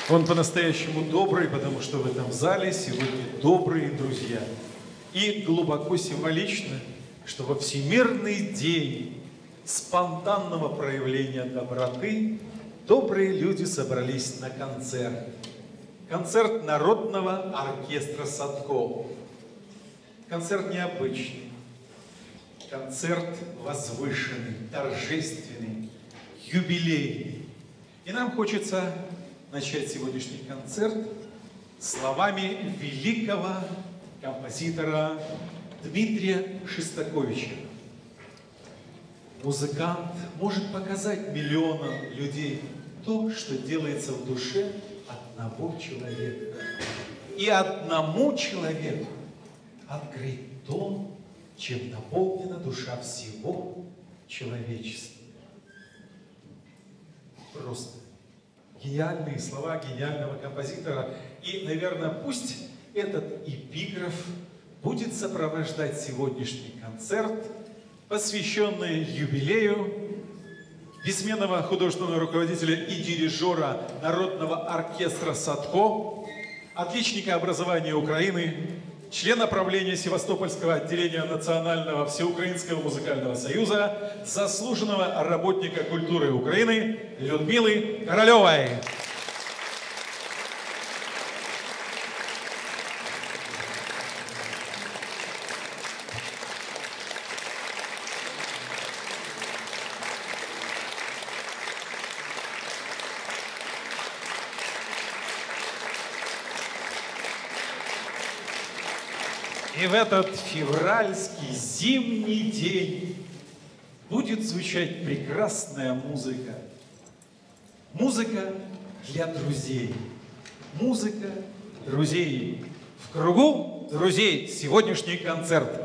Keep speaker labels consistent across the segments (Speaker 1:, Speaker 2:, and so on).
Speaker 1: Он по-настоящему добрый, потому что в этом зале сегодня добрые друзья. И глубоко символично, что во Всемирный день спонтанного проявления доброты добрые люди собрались на концерт. Концерт Народного оркестра Садко. Концерт необычный, концерт возвышенный, торжественный, юбилейный. И нам хочется начать сегодняшний концерт словами великого композитора Дмитрия Шостаковича. Музыкант может показать миллионам людей то, что делается в душе одного человека. И одному человеку открыть то, чем наполнена душа всего человечества. Просто гениальные слова гениального композитора. И, наверное, пусть этот эпиграф будет сопровождать сегодняшний концерт, посвященный юбилею бессменного художественного руководителя и дирижера Народного оркестра Садко, отличника образования Украины, члена правления Севастопольского отделения Национального всеукраинского музыкального союза, заслуженного работника культуры Украины Людмилы Королевой. И в этот февральский зимний день будет звучать прекрасная музыка. Музыка для друзей. Музыка друзей. В кругу друзей сегодняшний концерт.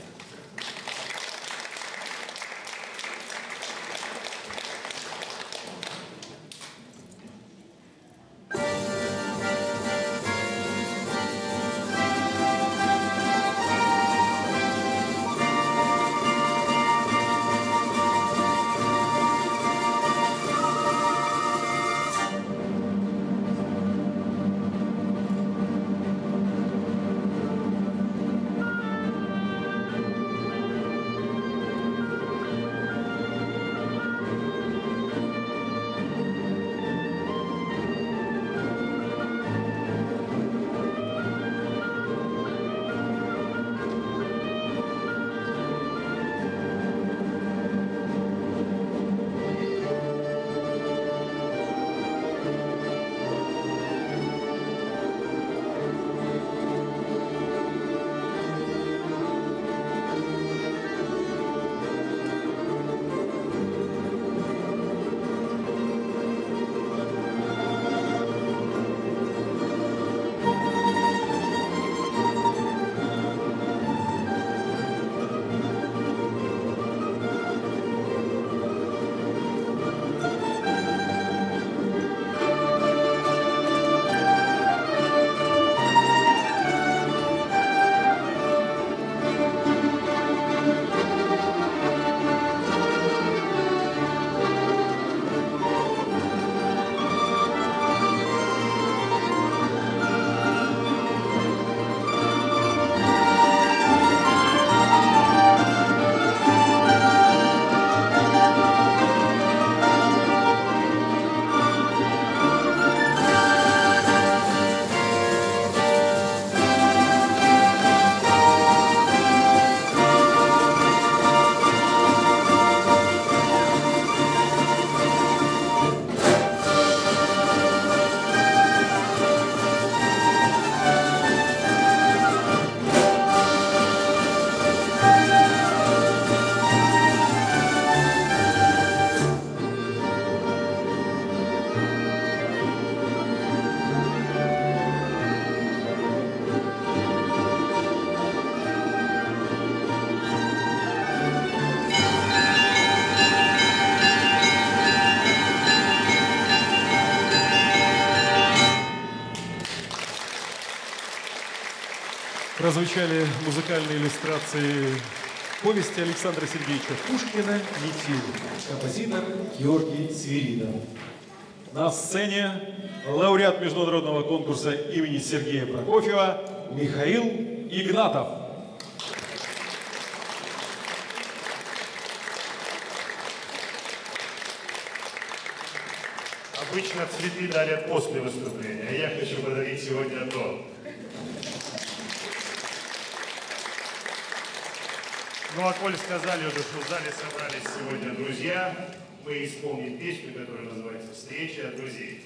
Speaker 1: Прозвучали музыкальные иллюстрации повести Александра Сергеевича Пушкина «Метель», композитор Георгий Свиридов. На сцене лауреат международного конкурса имени Сергея Прокофьева Михаил Игнатов.
Speaker 2: Обычно цветы дарят после выступления, а я хочу подарить сегодня до. Ну а коль сказали уже, что в зале собрались сегодня друзья, мы исполним песню, которая называется «Встреча друзей».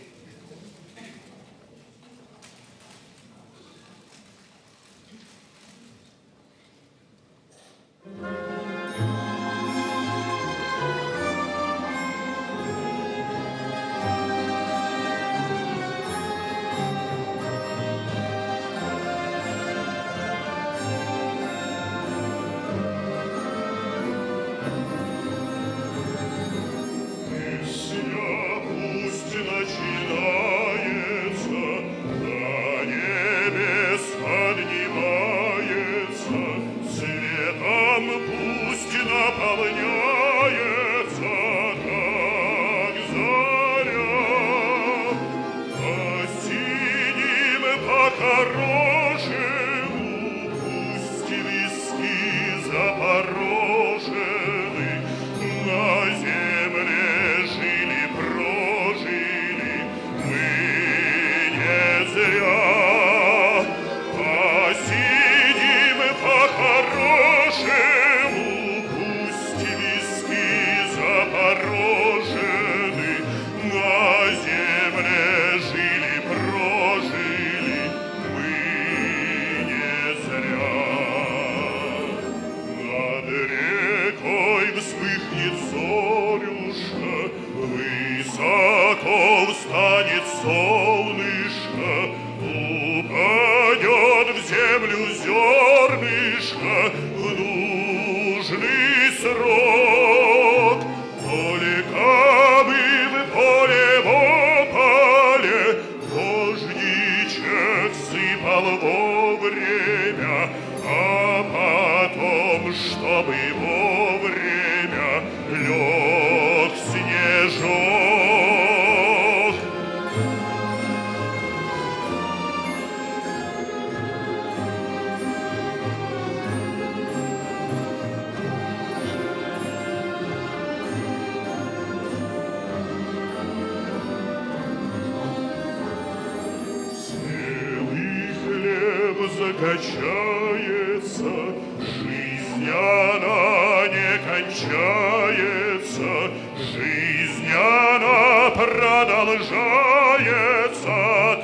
Speaker 3: Закачается, жизнь она не кончается, жизнь она продолжается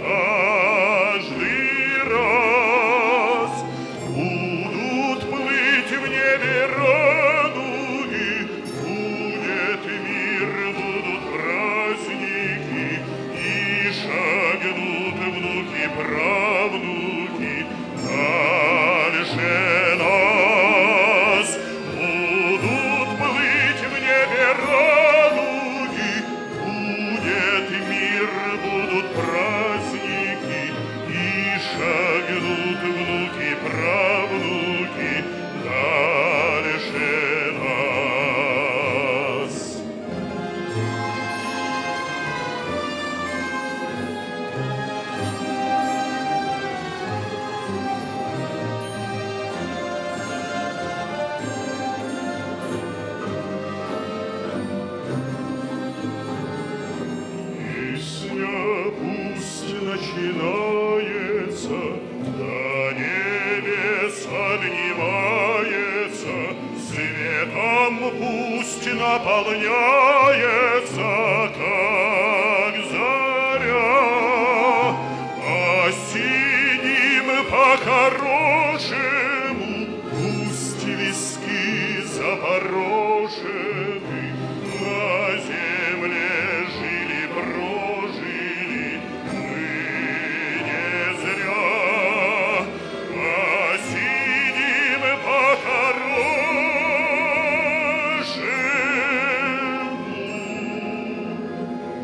Speaker 3: каждый раз. Будут плыть в небе радуги, будет мир, будут праздники, и шагнут внуки, правнуки. Дальше нас будут плыть в небе радуги, будет мир, будут праздники, и шагнут внуки, правнуки, дальше нас. Пусть начинается, до небес поднимается, светом пусть наполняется, как заря. Осенним по-хорошему пусть виски запорошены, на земле жили, прожили мы не зря. Осенним по-хорошему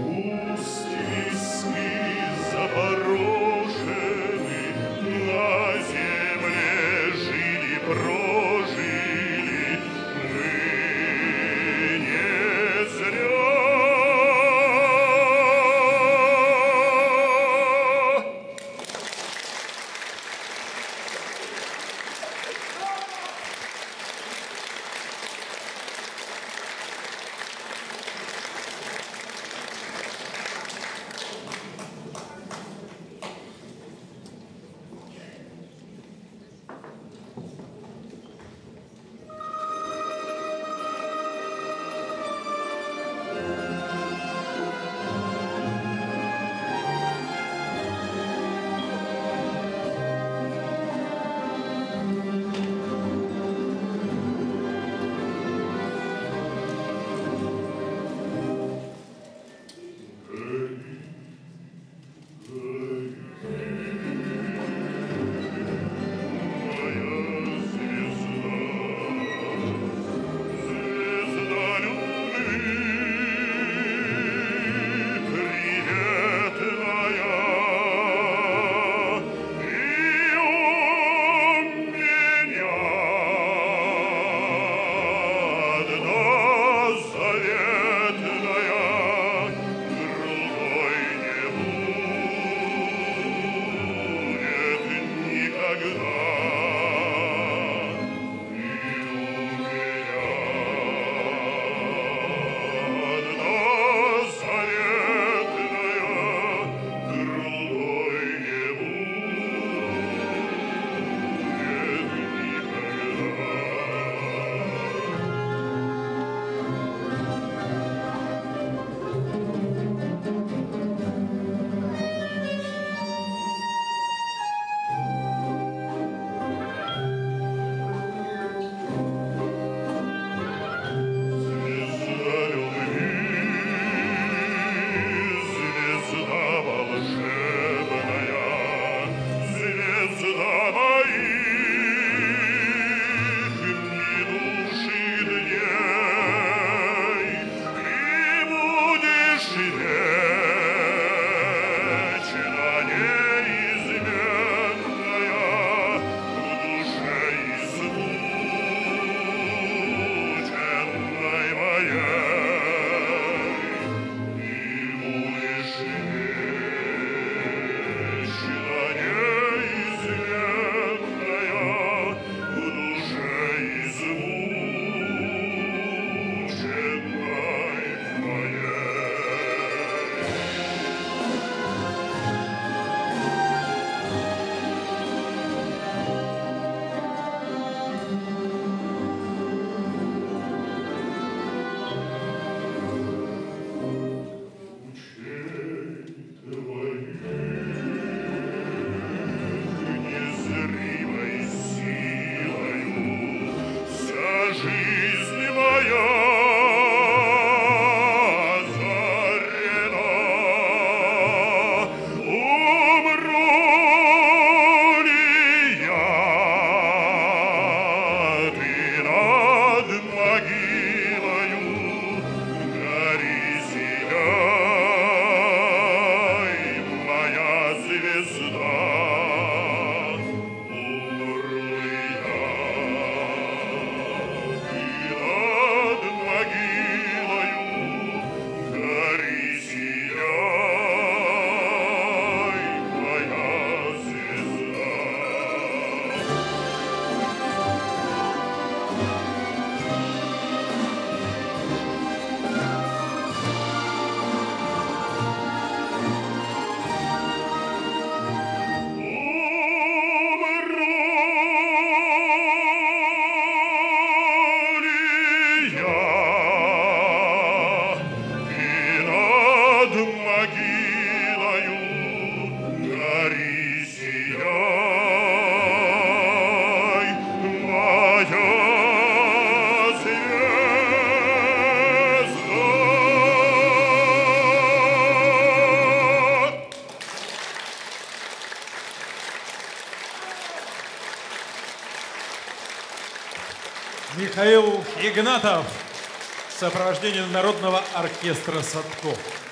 Speaker 1: Игнатов в сопровождении Народного оркестра «Садко».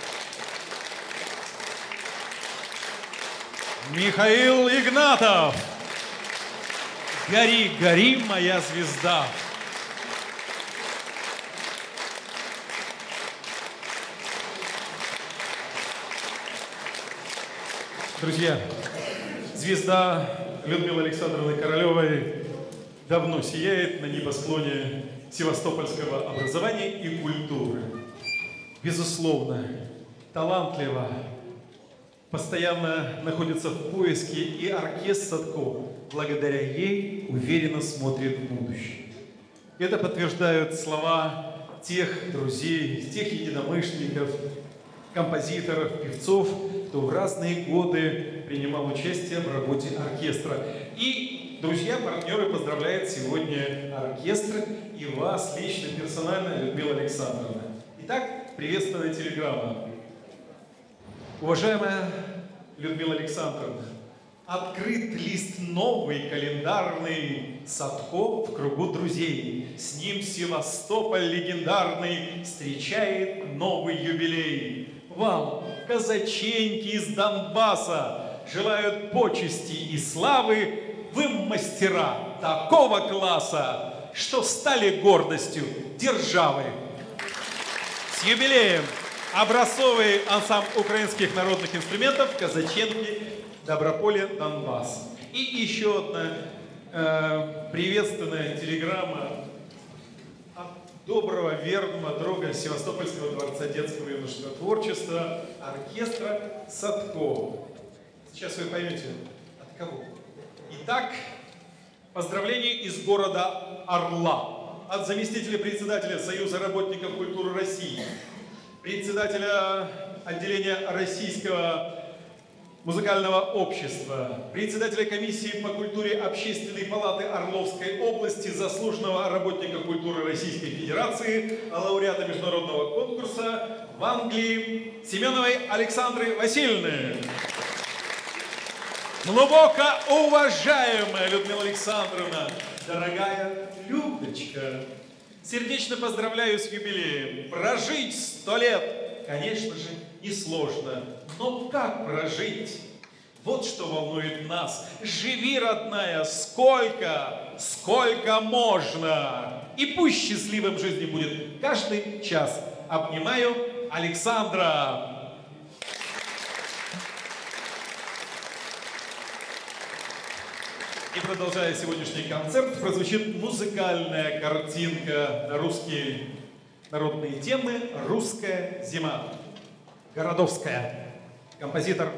Speaker 1: Михаил Игнатов. «Гори, гори, моя звезда». Друзья, звезда Людмилы Александровны Королевой давно сияет на небосклоне севастопольского образования и культуры. Безусловно, талантливо, постоянно находится в поиске, и оркестр «Садко» благодаря ей уверенно смотрит в будущее. Это подтверждают слова тех друзей, тех единомышленников, композиторов, певцов, кто в разные годы принимал участие в работе оркестра. И друзья, партнеры поздравляют сегодня оркестр и вас лично, персонально, Людмила Александровна. Итак, приветственная телеграмма. Уважаемая Людмила Александровна, открыт лист новый, календарный, «Садко» в кругу друзей. С ним Севастополь легендарный встречает новый юбилей. Вам, казаченьки из Донбасса, желают почести и славы. Вы мастера такого класса, что стали гордостью державы. С юбилеем! Образцовый ансамбль украинских народных инструментов «Казаченки», Доброполе, Донбасс. И еще одна приветственная телеграмма от доброго, верного друга Севастопольского дворца детского и юношеского творчества, оркестра «Садко». Сейчас вы поймете, от кого. Итак, поздравления из города Орла от заместителя председателя Союза работников культуры России, председателя отделения Российского музыкального общества, председателя комиссии по культуре Общественной палаты Орловской области, заслуженного работника культуры Российской Федерации, лауреата международного конкурса в Англии Семеновой Александры Васильевны. Глубоко уважаемая Людмила Александровна, дорогая Людочка, сердечно поздравляю с юбилеем. Прожить 100 лет, конечно же, несложно. Но как прожить? Вот что волнует нас. Живи, родная, сколько можно. И пусть счастливым в жизни будет каждый час. Обнимаю, Александра. И продолжая сегодняшний концерт, прозвучит музыкальная картинка на русские народные темы «Русская зима». Городовская. Композитор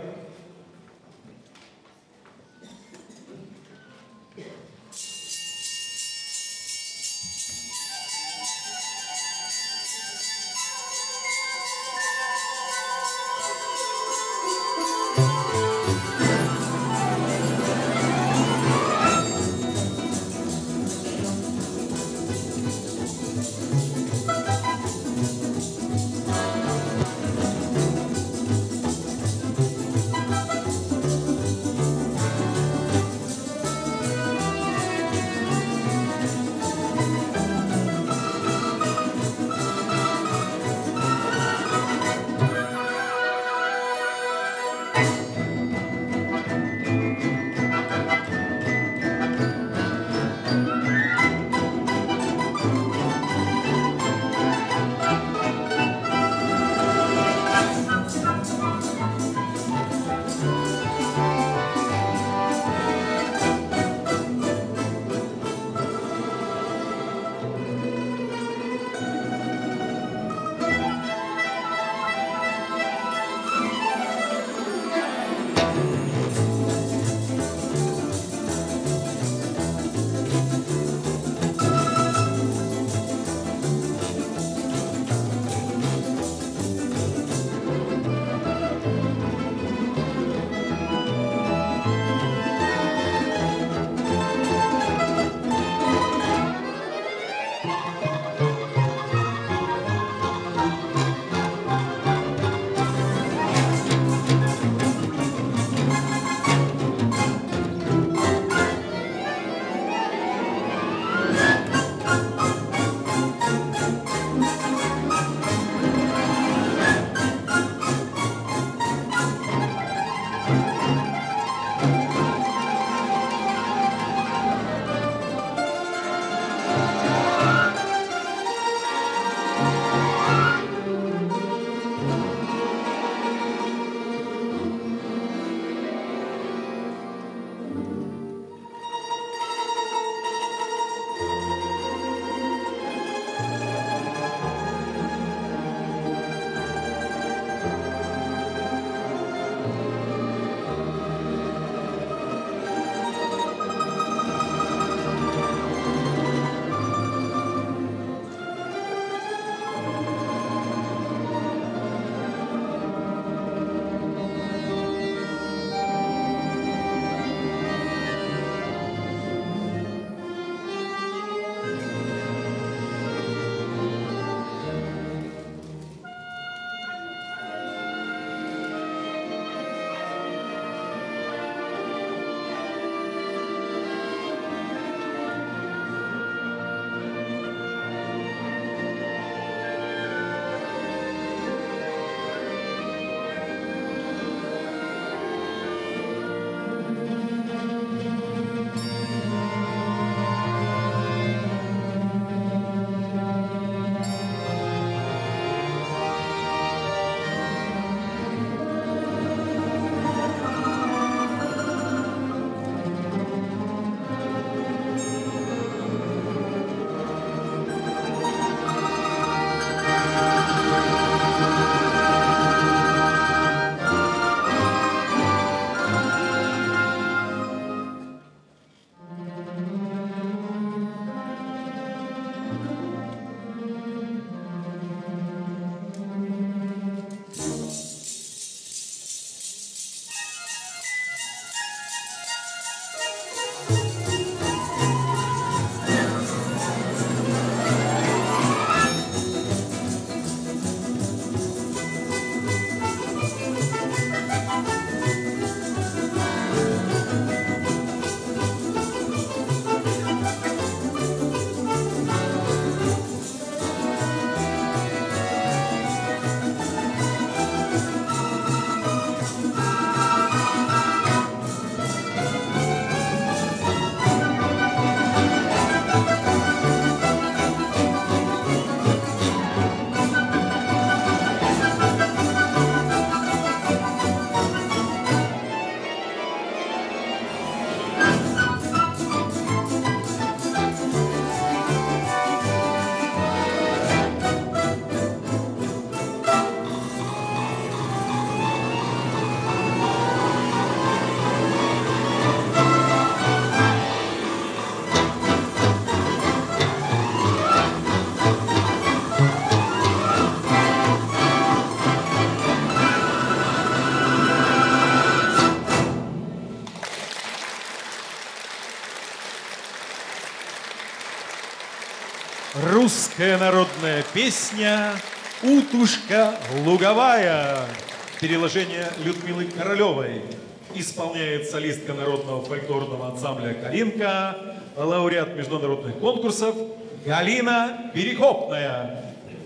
Speaker 1: Русская народная песня «Утушка луговая». Переложение Людмилы Королевой. Исполняет солистка народного фольклорного ансамбля «Калинка», лауреат международных конкурсов Галина Перекопная.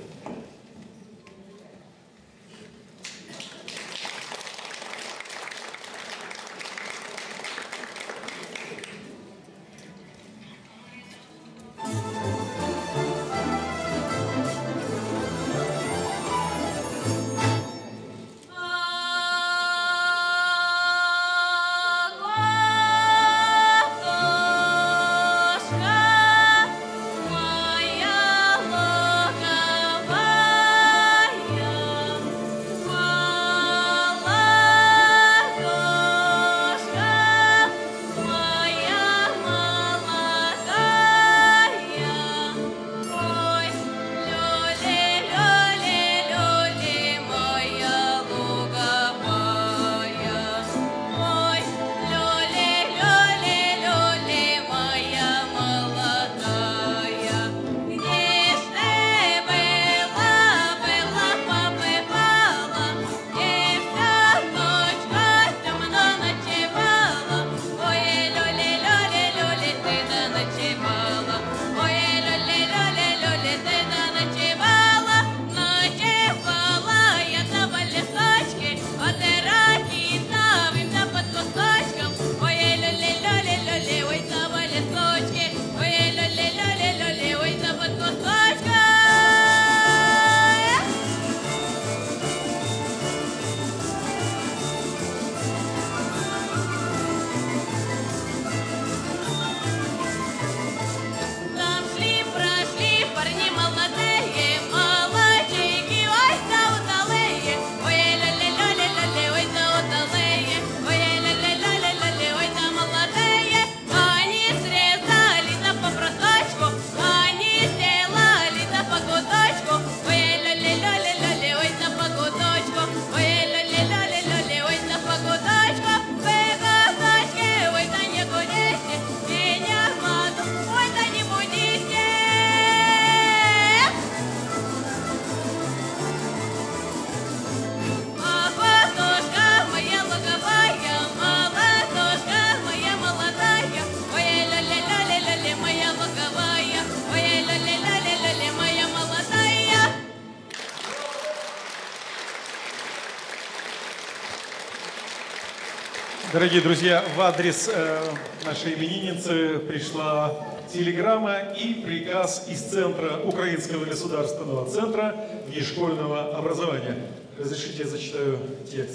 Speaker 1: Дорогие друзья, в адрес нашей именинницы пришла телеграмма и приказ из Центра Украинского государственного центра внешкольного образования. Разрешите, я зачитаю текст.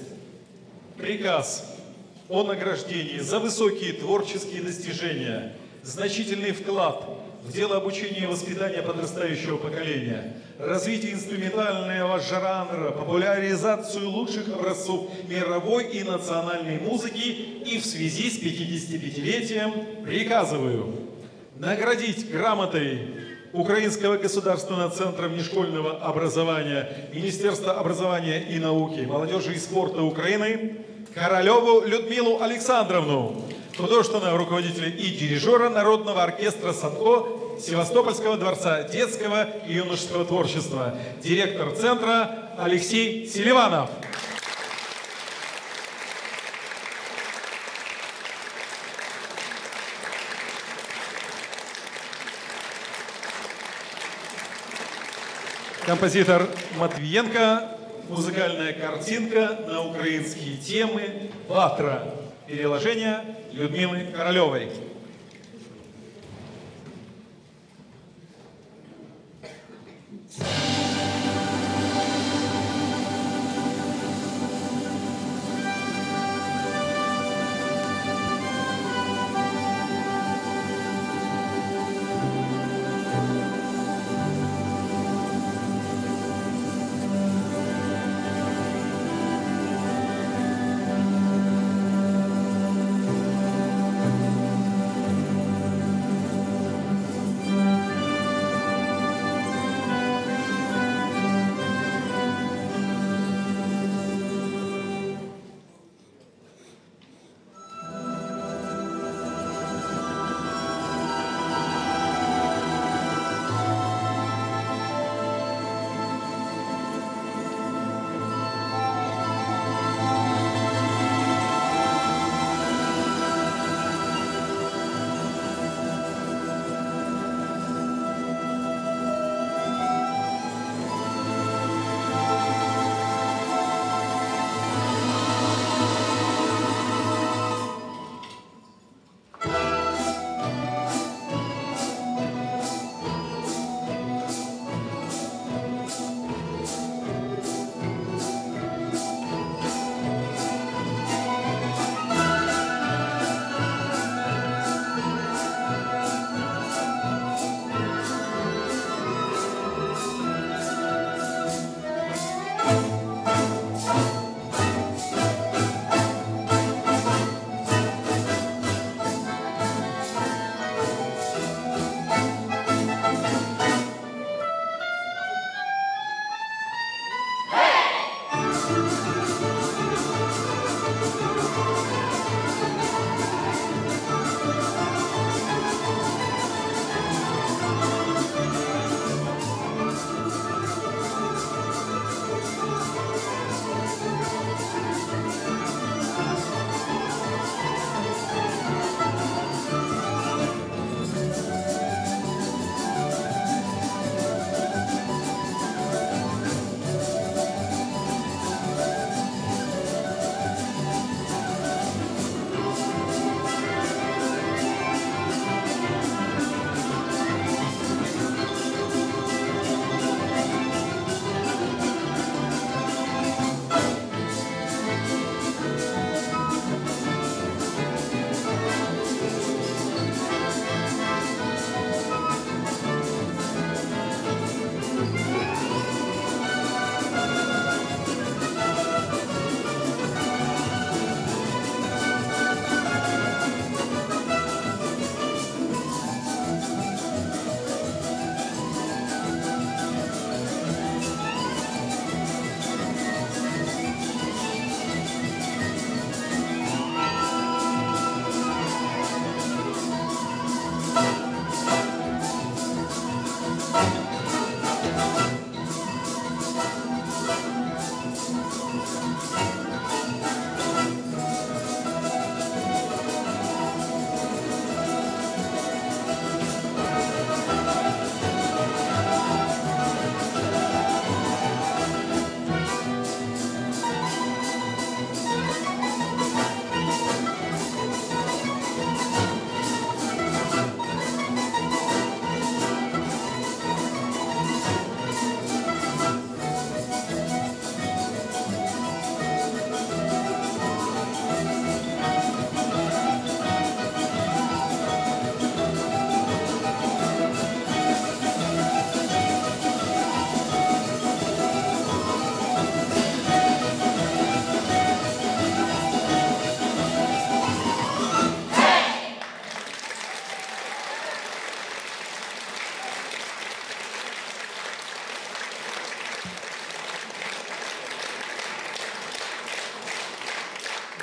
Speaker 1: Приказ о награждении за высокие творческие достижения, значительный вклад в дело обучения и воспитания подрастающего поколения, развитие инструментального жанра, популяризацию лучших образцов мировой и национальной музыки и в связи с 55-летием приказываю наградить грамотой Украинского государственного центра внешкольного образования, Министерства образования и науки, молодежи и спорта Украины Королеву Людмилу Александровну, художественного руководителя и дирижера Народного оркестра «Садко» Севастопольского дворца детского и юношеского творчества, директор центра Алексей Селиванов. Композитор Матвиенко, музыкальная картинка на украинские темы «Ватра». Переложение Людмилы Королевой.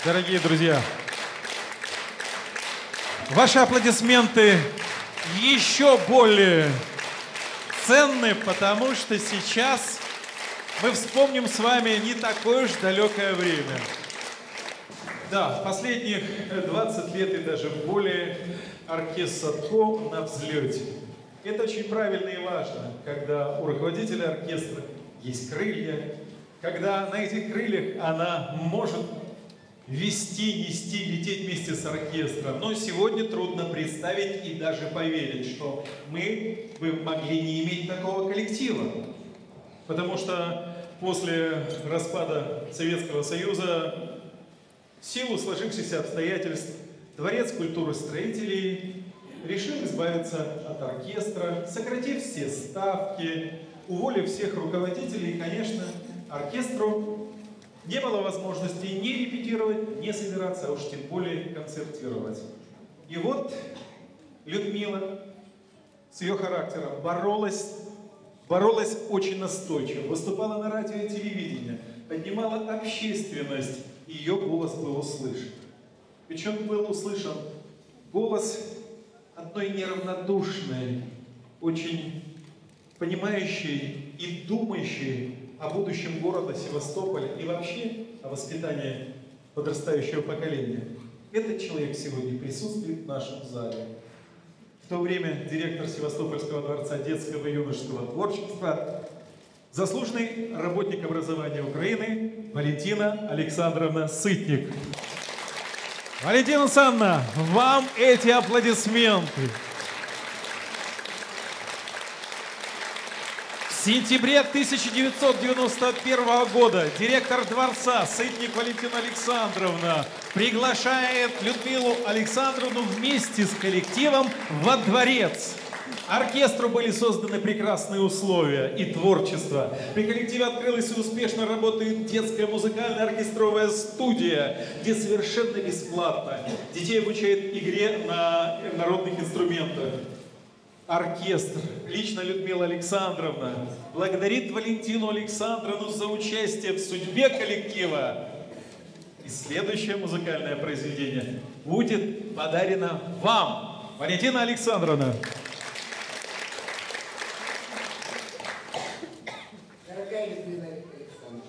Speaker 1: Дорогие друзья, ваши аплодисменты еще более ценны, потому что сейчас мы вспомним с вами не такое уж далекое время. Да, последних 20 лет и даже более оркестр Садко на взлете. Это очень правильно и важно, когда у руководителя оркестра есть крылья, когда на этих крыльях она может вести, нести, лететь вместе с оркестром. Но сегодня трудно представить и даже поверить, что мы бы могли не иметь такого коллектива. Потому что после распада Советского Союза, в силу сложившихся обстоятельств, Дворец культуры строителей решил избавиться от оркестра, сократив все ставки, уволив всех руководителей. И, конечно, оркестру не было возможности ни репетировать, ни собираться, а уж тем более концертировать. И вот Людмила с ее характером боролась очень настойчиво, выступала на радио и телевидении, поднимала общественность, и ее голос был услышан. Причем был услышан голос одной неравнодушной, очень понимающей и думающей о будущем города Севастополя и вообще о воспитании подрастающего поколения. Этот человек сегодня присутствует в нашем зале. В то время директор Севастопольского дворца детского и юношеского творчества, заслуженный работник образования Украины Валентина Александровна Сытник. Валентина Александровна, вам эти аплодисменты. В сентябре 1991 года директор дворца Сытник Валентина Александровна приглашает Людмилу Александровну вместе с коллективом во дворец. Оркестру были созданы прекрасные условия и творчество. При коллективе открылась и успешно работает детская музыкальная оркестровая студия, где совершенно бесплатно детей обучают игре на народных инструментах. Оркестр, лично Людмила Александровна, благодарит Валентину Александровну за участие в судьбе коллектива. И следующее музыкальное произведение будет подарено вам, Валентина Александровна.
Speaker 4: Дорогая Людмила Александровна,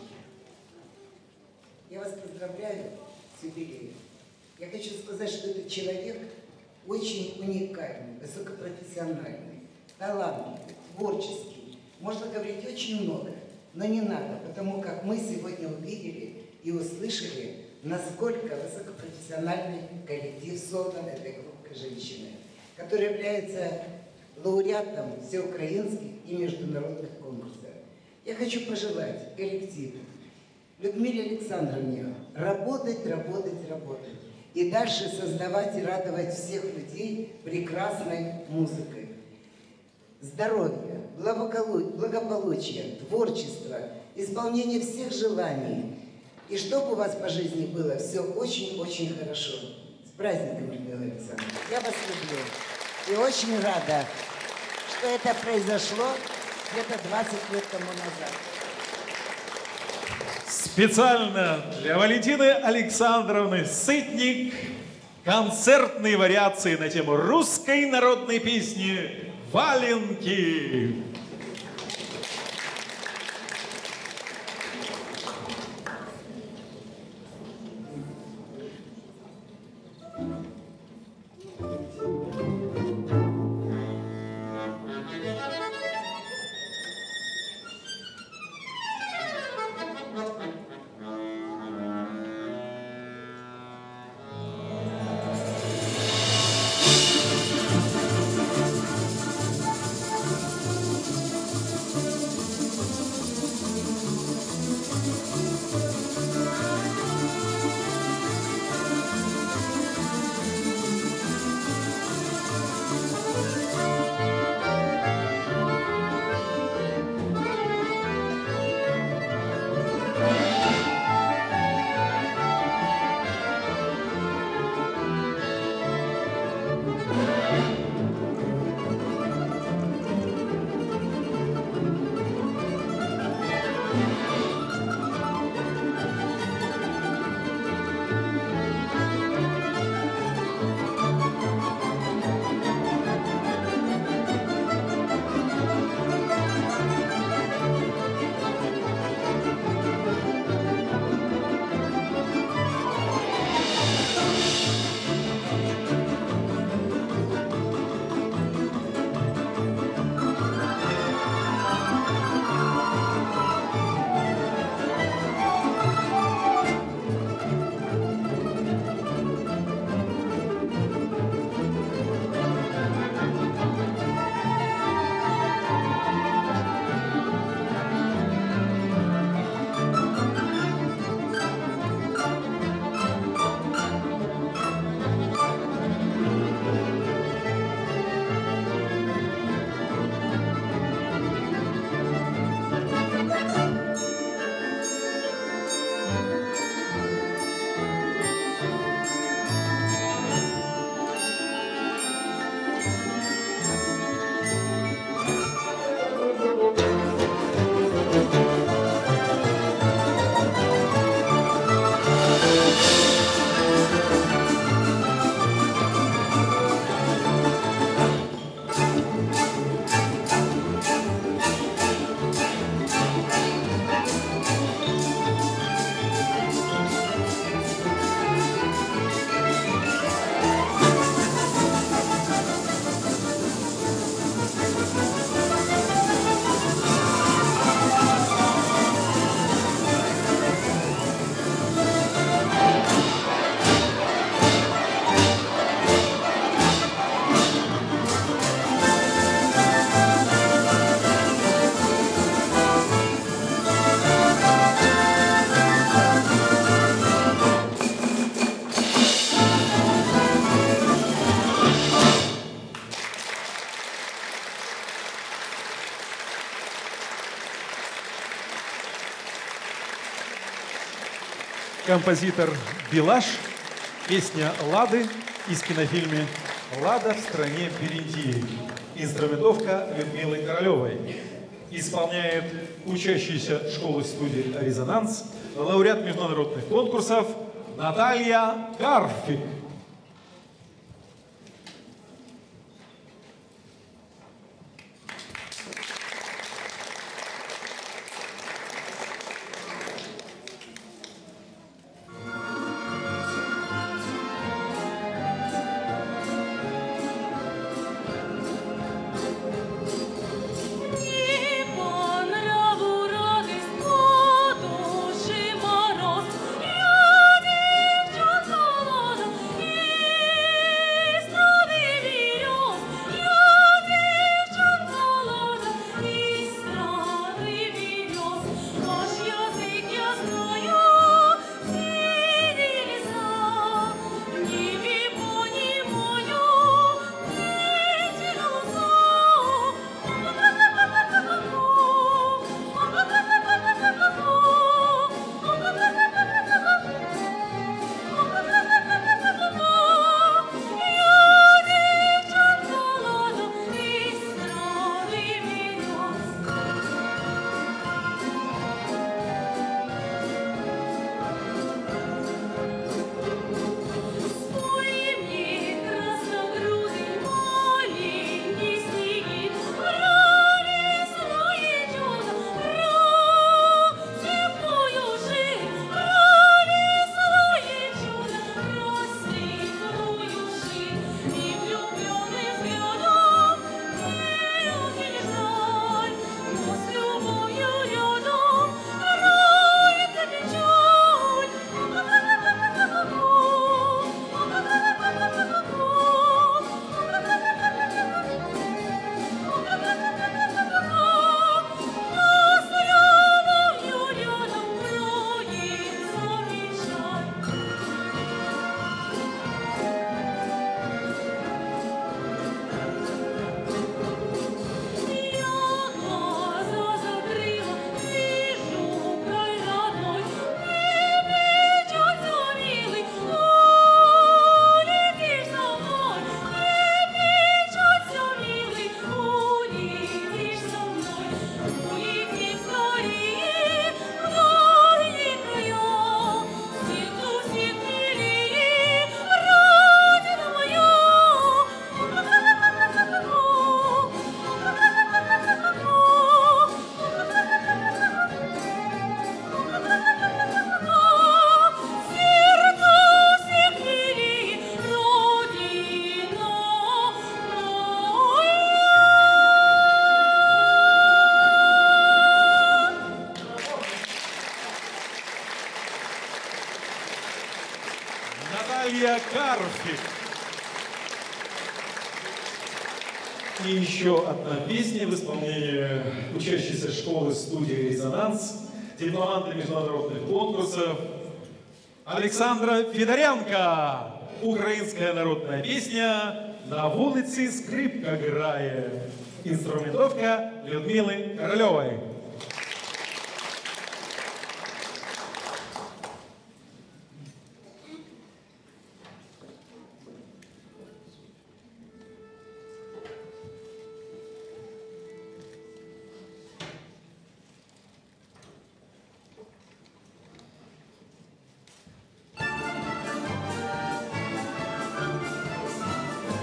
Speaker 4: я вас поздравляю с юбилеем. Я хочу сказать, что этот человек очень уникальный, высокопрофессиональный, талантливый, творческий. Можно говорить очень много, но не надо, потому как мы сегодня увидели и услышали, насколько высокопрофессиональный коллектив создан этой группой женщины, которая является лауреатом всеукраинских и международных конкурсов. Я хочу пожелать коллективу Людмиле Александровне работать, работать, работать. И дальше создавать и радовать всех людей прекрасной музыкой. Здоровья, благополучия, творчества, исполнения всех желаний. И чтобы у вас по жизни было все очень-очень хорошо. С праздником, Людмила Александровна. Я вас люблю. И очень рада, что это произошло где-то 20 лет тому назад.
Speaker 1: Специально для Валентины Александровны Сытник концертные вариации на тему русской народной песни «Валенки». Композитор Билаш. Песня «Лады» из кинофильма «Лада в стране Берендеев». Инструментовка Людмилы Королевой. Исполняет учащийся школы-студии «Резонанс», лауреат международных конкурсов Наталья Карфик. Наталья Карфик. И еще одна песня в исполнении учащейся школы-студии «Резонанс», дипломанта международных конкурсов Александра Федоренко. Украинская народная песня «На вулиці скрипка грає». Инструментовка Людмилы Королевой.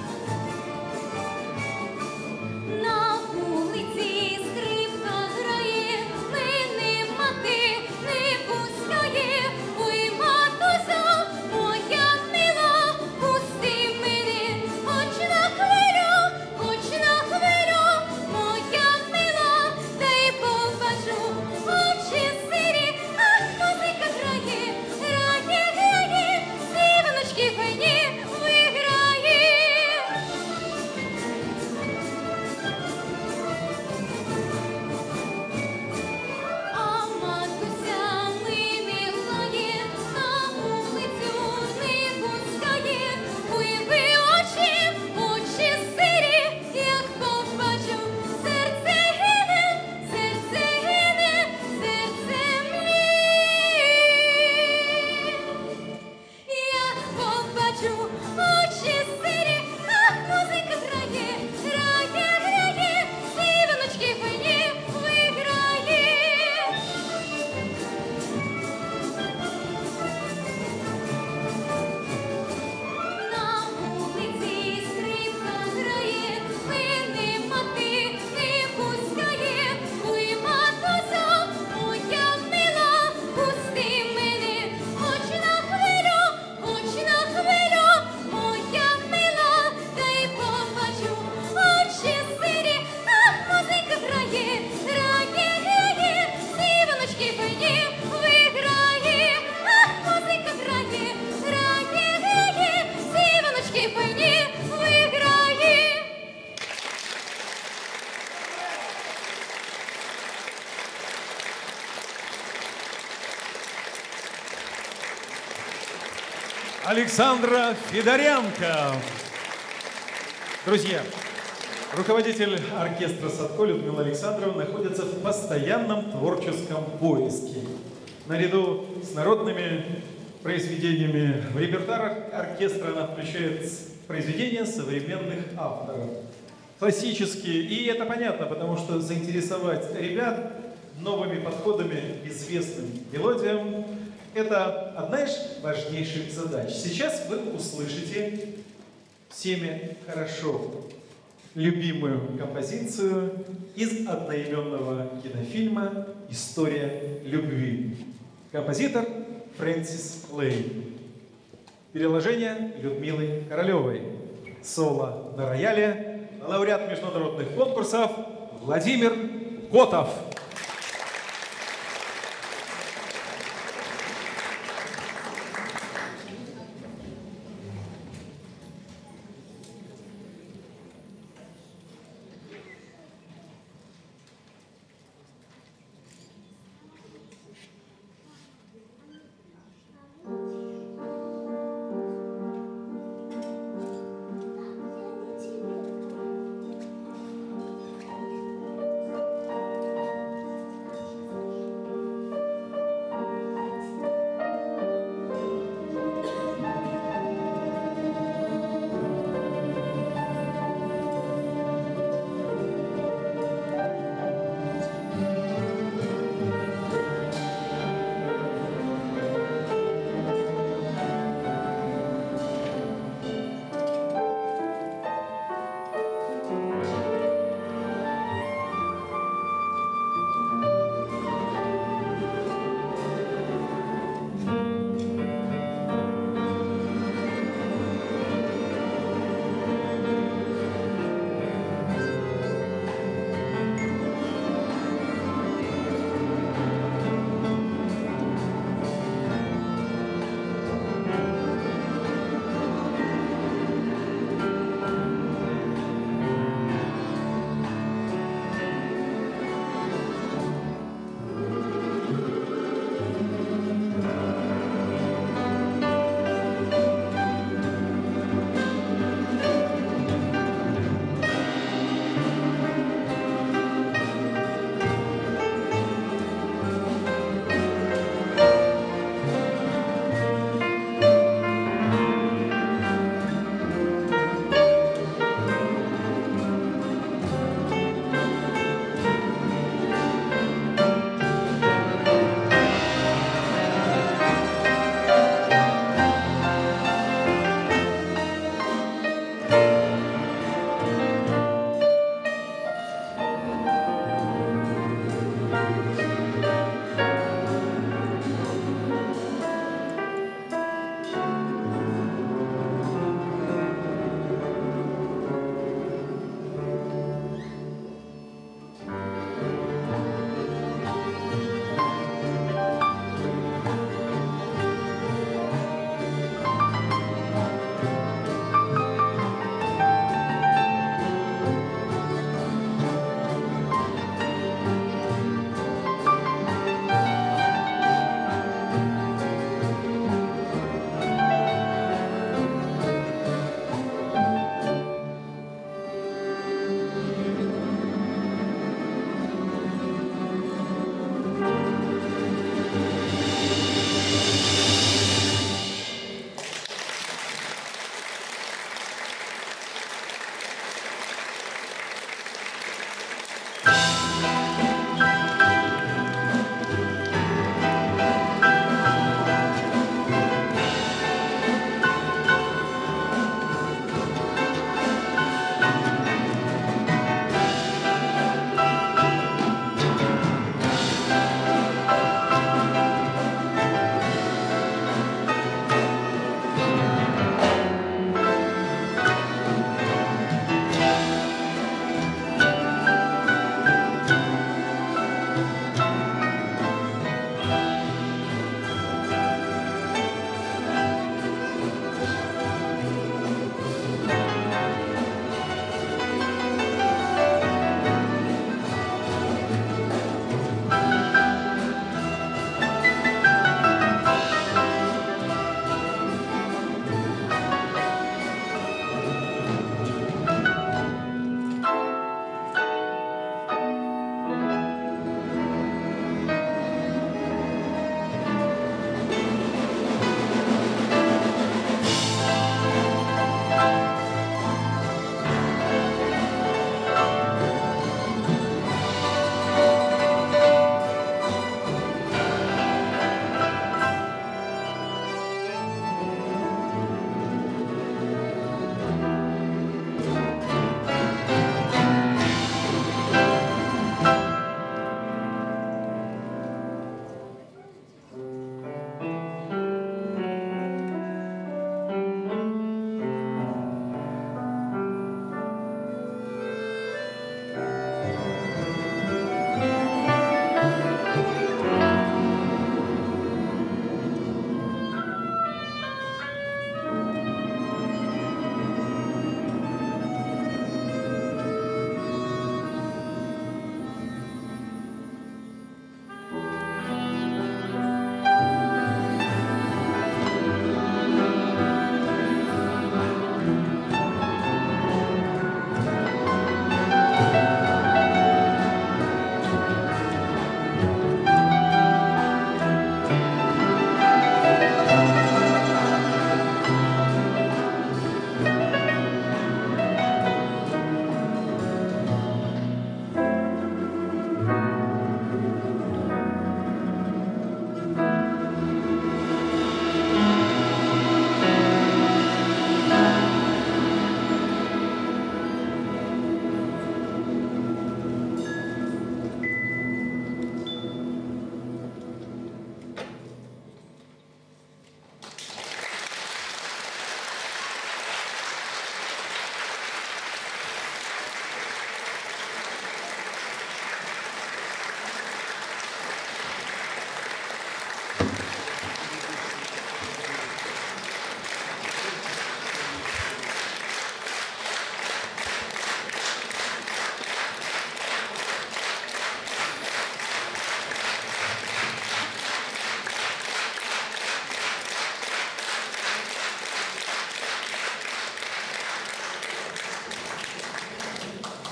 Speaker 5: На вулиці скрипка грає.
Speaker 1: Александра Федоренко. Друзья, руководитель оркестра Садко Людмила Александровна находится в постоянном творческом поиске. Наряду с народными произведениями в репертуар оркестра она включает произведения современных авторов. Классические, и это понятно, потому что заинтересовать ребят новыми подходами к известным мелодиям – это одна из важнейших задач. Сейчас вы услышите всеми хорошо любимую композицию из одноименного кинофильма «История любви». Композитор Фрэнсис Лей. Переложение Людмилы Королевой. Соло на рояле лауреат международных конкурсов Владимир Котов.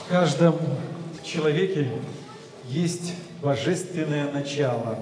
Speaker 1: В каждом человеке есть божественное начало.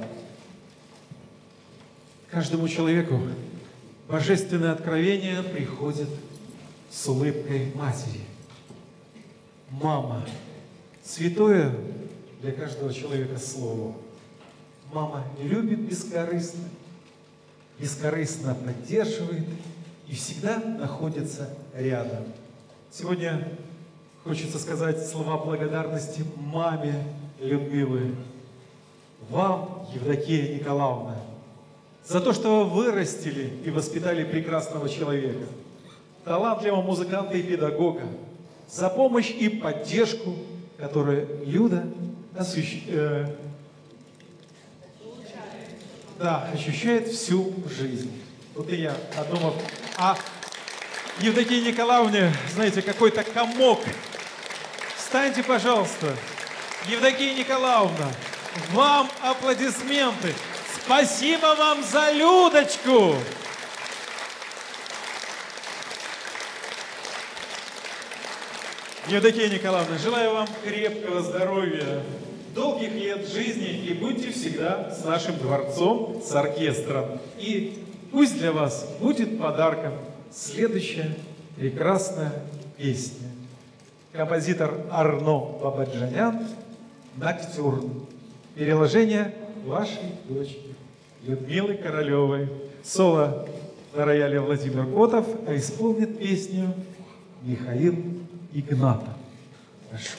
Speaker 1: Каждому человеку божественное откровение приходит с улыбкой матери. Мама – святое для каждого человека слово. Мама любит бескорыстно, бескорыстно поддерживает и всегда находится рядом. Сегодня хочется сказать слова благодарности маме Людмилы, вам, Евдокия Николаевна, за то, что вы вырастили и воспитали прекрасного человека, талантливого музыканта и педагога, за помощь и поддержку, которую Люда ощущает всю жизнь. Вот и я, подумав о Евдокии Николаевне, знаете, какой-то комок. Встаньте, пожалуйста. Евдокия Николаевна, вам аплодисменты. Спасибо вам за Людочку. Евдокия Николаевна, желаю вам крепкого здоровья, долгих лет жизни и будьте всегда с нашим дворцом, с оркестром. И пусть для вас будет подарком следующая прекрасная песня. Композитор Арно Бабаджанян «Ноктюрн». Переложение вашей дочки Людмилы Королевой. Соло на рояле Владимир Котов, а исполнит песню Михаил Игнатов. Прошу.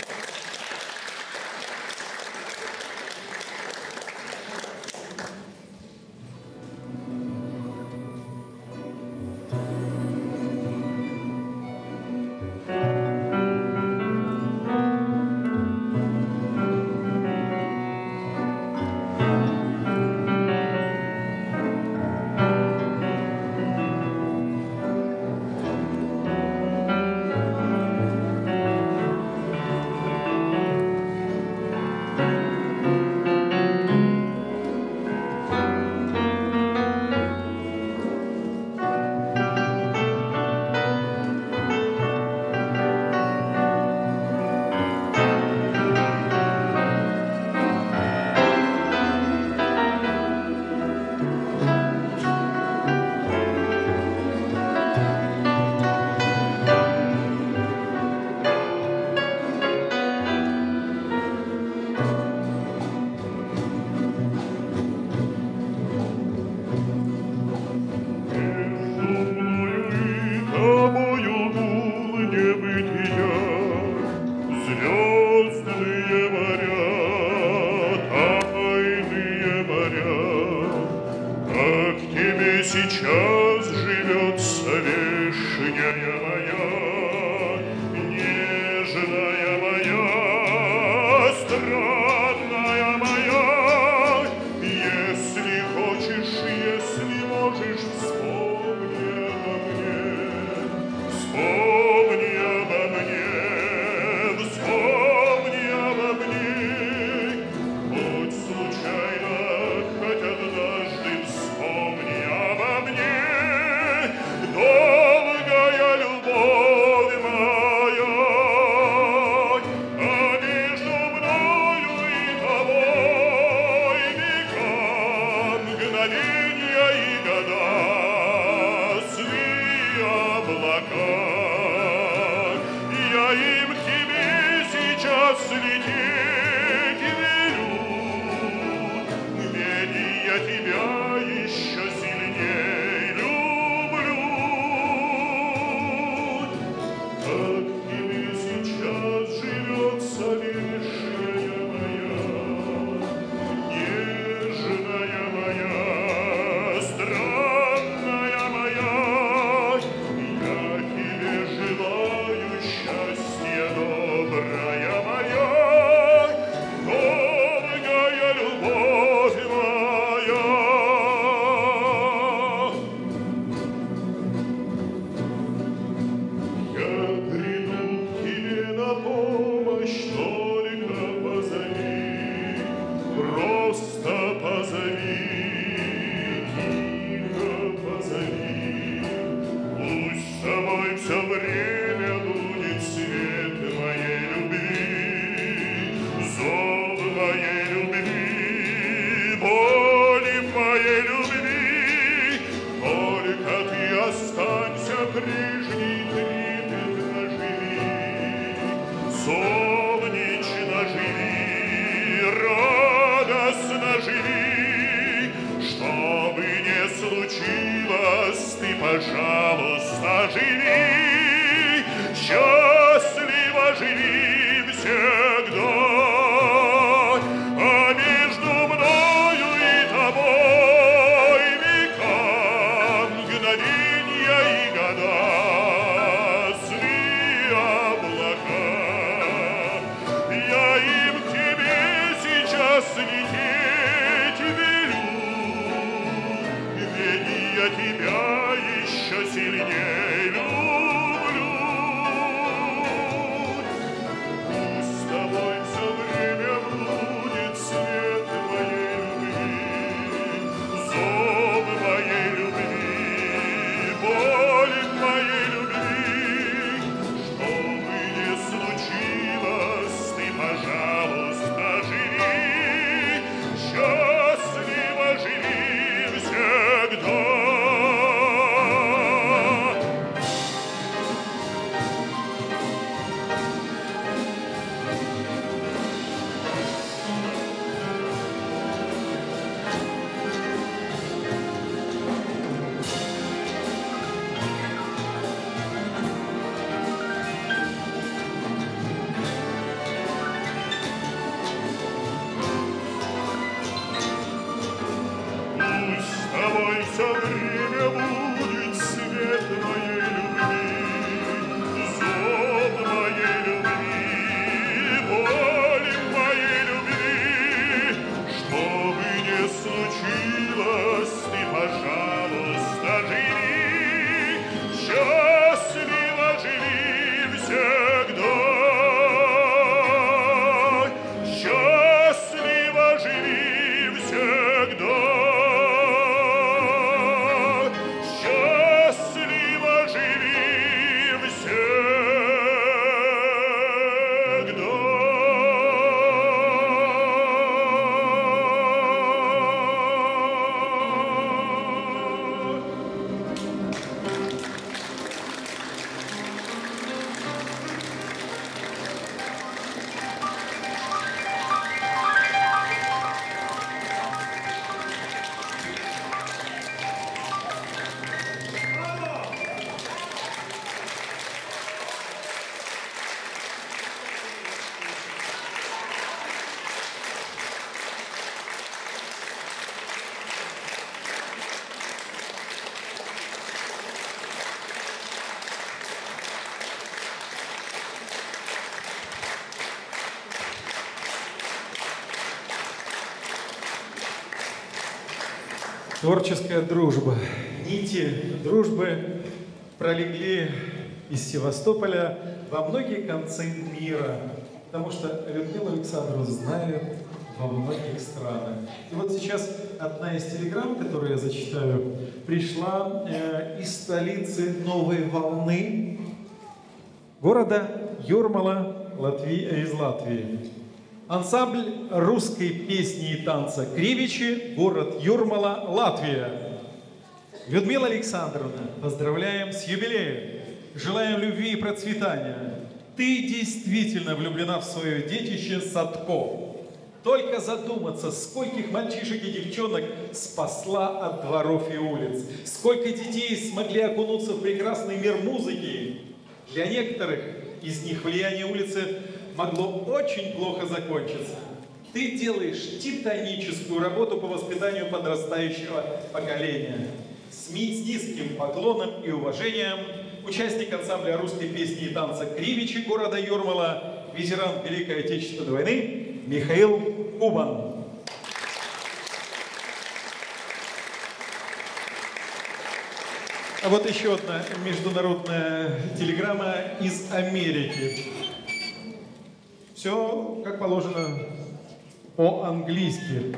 Speaker 3: Сейчас живется вишняя моя, нежная моя, странная моя. Если хочешь, если можешь, вспомни обо мне, вспомни обо мне, вспомни обо мне. Хоть случайно, хоть однажды вспомни обо мне. Долгая любовь моя, а между мною и тобой века, мгновенья и года, сны облака. Я им к тебе сейчас лететь велю, ведь я тебя еще сильней люблю. Как тебе сейчас живется вишняя моя, нежная моя, странная моя. Я тебе желаю счастья, добрая моя. пожалуйста, живи, счастливо живи всегда. А между мною и тобой века, мгновенья и года, сны облака. Я им к тебе сейчас лететь велю, ведь я тебя еще сильнее люблю. Пусть с тобой все время будет свет моей любви, зов моей любви, боль моей любви. Что бы ни случилось, ты, пожалуйста, живи, счастливо живи всегда. Пусть с тобой все время будет свет моей любви, зов моей любви, боль моей любви. Что бы ни случилось, ты, пожалуйста, живи, счастливо живи всегда. Счастливо живи всегда. Счастливо живи
Speaker 1: Творческая дружба. Нити дружбы пролегли из Севастополя во многие концы мира, потому что Людмилу Александровну знают во многих странах. И вот сейчас одна из телеграмм, которую я зачитаю, пришла из столицы новой волны, города Юрмала, из Латвии. Ансамбль русской песни и танца «Кривичи», город Юрмала, Латвия. Людмила Александровна, поздравляем с юбилеем, желаем любви и процветания. Ты действительно влюблена в свое детище Садко. Только задуматься, скольких мальчишек и девчонок спасла от дворов и улиц, сколько детей смогли окунуться в прекрасный мир музыки. Для некоторых из них влияние улицы могло очень плохо закончиться. Ты делаешь титаническую работу по воспитанию подрастающего поколения. С низким поклоном и уважением участник ансамбля русской песни и танца «Кривичи» города Юрмала, ветеран Великой Отечественной войны Михаил Кубан. А вот еще одна международная телеграмма из Америки. Все, как положено, по-английски.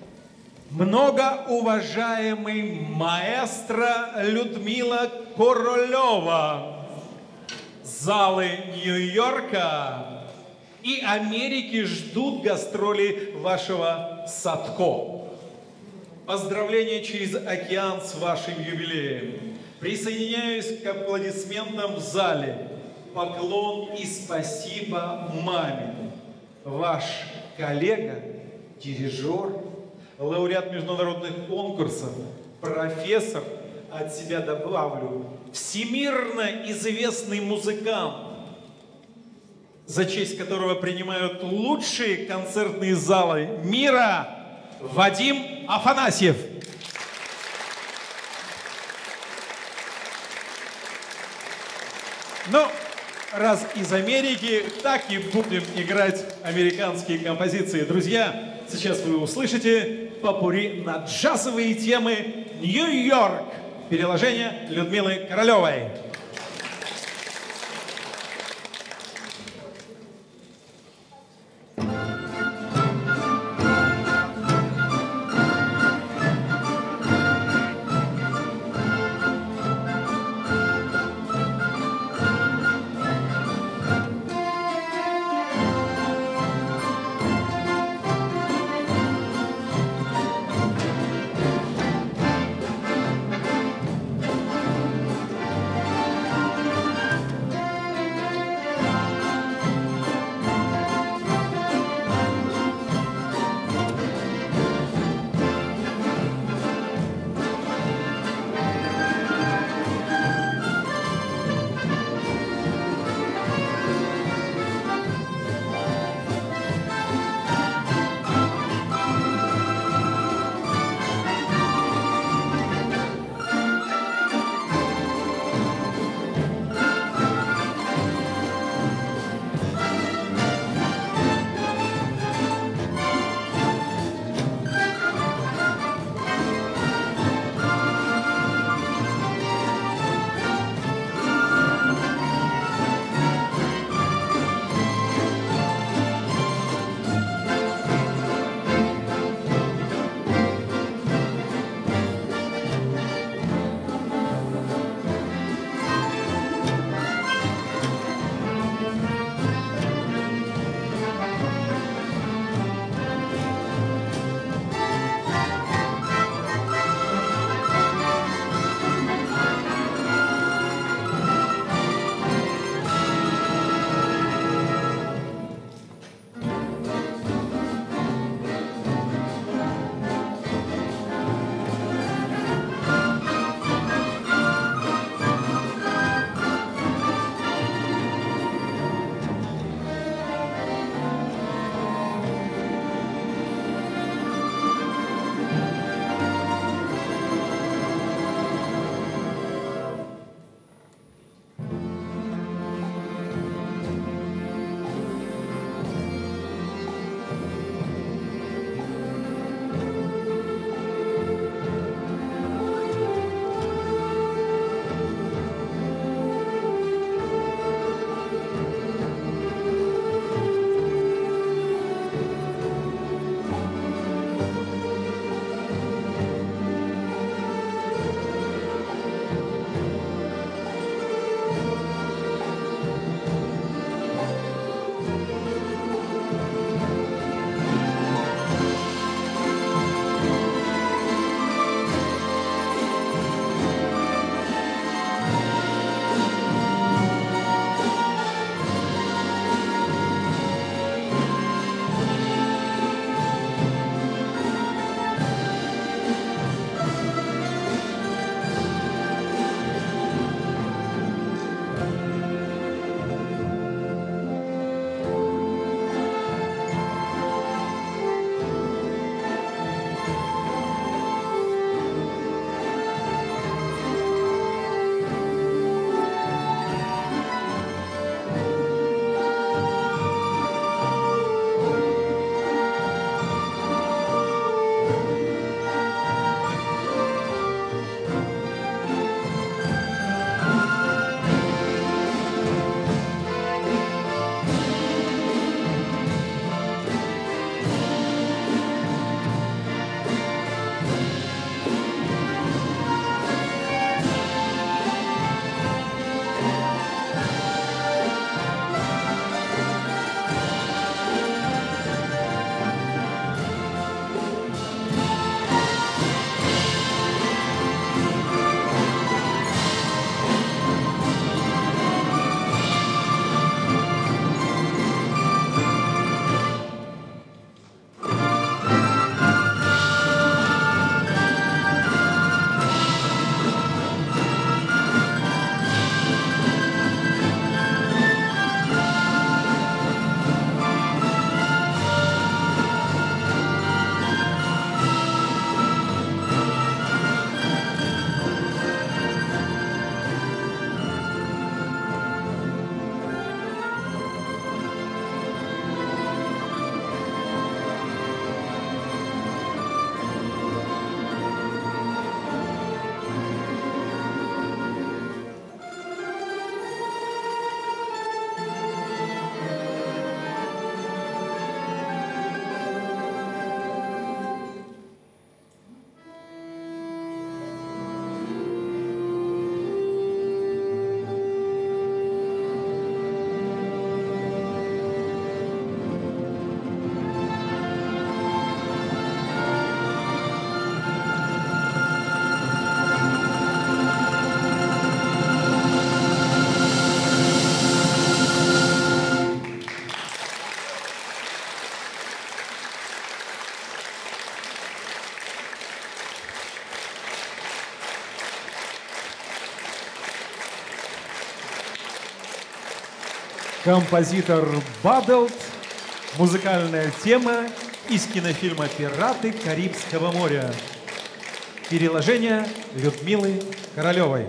Speaker 1: Многоуважаемый маэстро Людмила Королева, залы Нью-Йорка и Америки ждут гастроли вашего Садко. Поздравления через океан с вашим юбилеем. Присоединяюсь к аплодисментам в зале. Поклон и спасибо маме. Ваш коллега, дирижер, лауреат международных конкурсов, профессор, от себя добавлю, всемирно известный музыкант, за честь которого принимают лучшие концертные залы мира, Вадим Афанасьев. Ну, раз из Америки, так и будем играть американские композиции. Друзья, сейчас вы услышите попурри на джазовые темы «Нью-Йорк». Переложение Людмилы Королевой. Композитор Бадалт. Музыкальная тема из кинофильма «Пираты Карибского моря». Переложение Людмилы Королевой.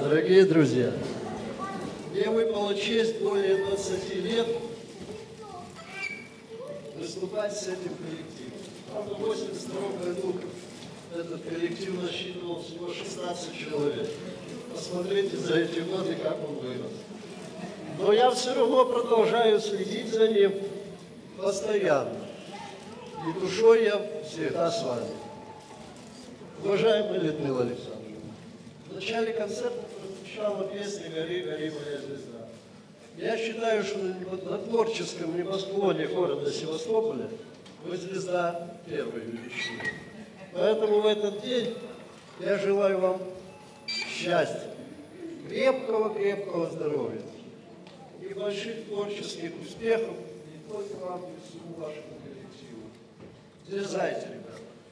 Speaker 5: Дорогие друзья, мне выпала честь более 20 лет выступать с этим коллективом. Правда, в 1982 году этот коллектив насчитывал всего 16 человек. Посмотрите за эти годы, как он вырос. Но я все равно продолжаю следить за ним постоянно. И душой я всегда с вами. Уважаемая Людмила Александровна, в начале концерта прозвучала песня «Гори, гори, моя звезда». Я считаю, что на творческом небосклоне города Севастополя вы звезда первой величины. Поэтому в этот день я желаю вам счастья, крепкого здоровья и больших творческих успехов не только вам, но и всему вашему коллективу. Дерзайте, ребята.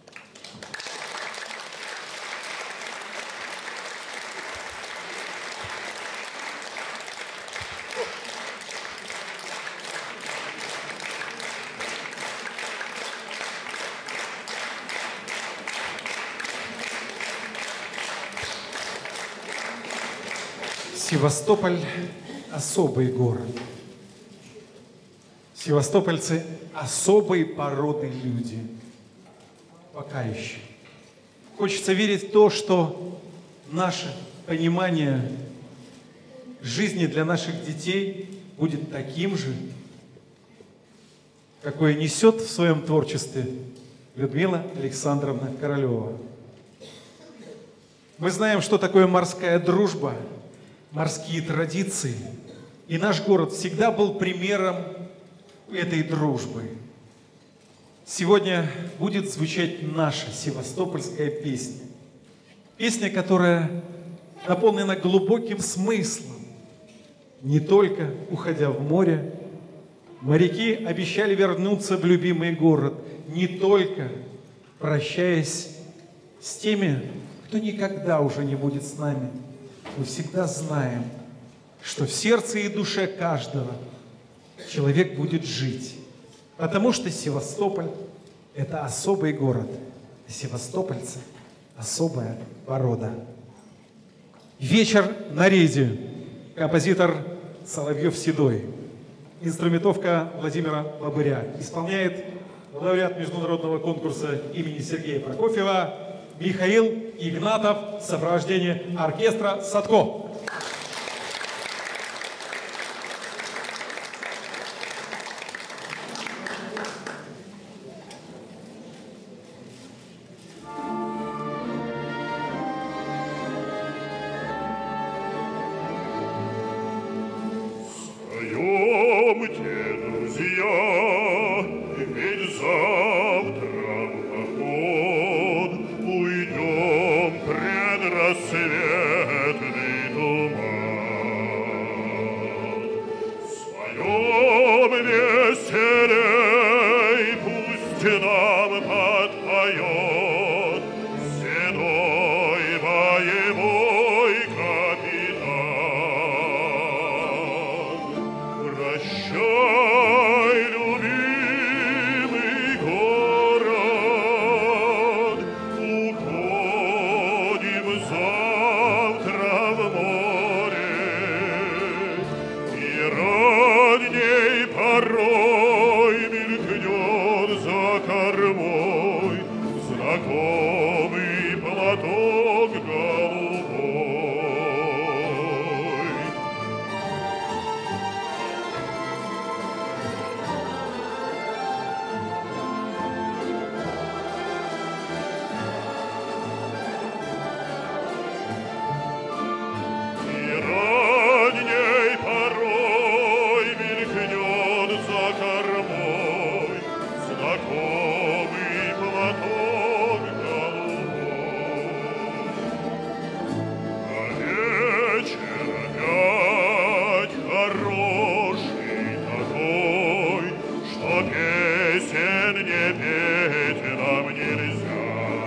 Speaker 1: Севастополь – особый город. Севастопольцы – особой породы люди. Пока еще. Хочется верить в то, что наше понимание жизни для наших детей будет таким же, какое несет в своем творчестве Людмила Александровна Королева. Мы знаем, что такое морская дружба, морские традиции. И наш город всегда был примером этой дружбы. Сегодня будет звучать наша севастопольская песня. Песня, которая наполнена глубоким смыслом. Не только уходя в море, моряки обещали вернуться в любимый город, не только прощаясь с теми, кто никогда уже не будет с нами. Мы всегда знаем, что в сердце и душе каждого человек будет жить. Потому что Севастополь – это особый город. Севастопольцы – особая порода. Вечер на рейде. Композитор Соловьев-Седой. Инструментовка Владимира Бобыря. Исполняет лауреат международного конкурса имени Сергея Прокофьева Михаил Игнатов в сопровождении оркестра «Садко».
Speaker 3: Пойдемте, друзья, ведь завтра в поход уйдем предрассветный туман. В своем веселей пусть нам подпоет седой боевой капитан. Прощай, любимый город, уходим завтра в море, и ранней порой мелькнет за кормой знакомый платок голубой. И ранней порой мелькнет за кормой знакомый платок голубой. А вечер опять хороший такой, что песен не петь нам нельзя.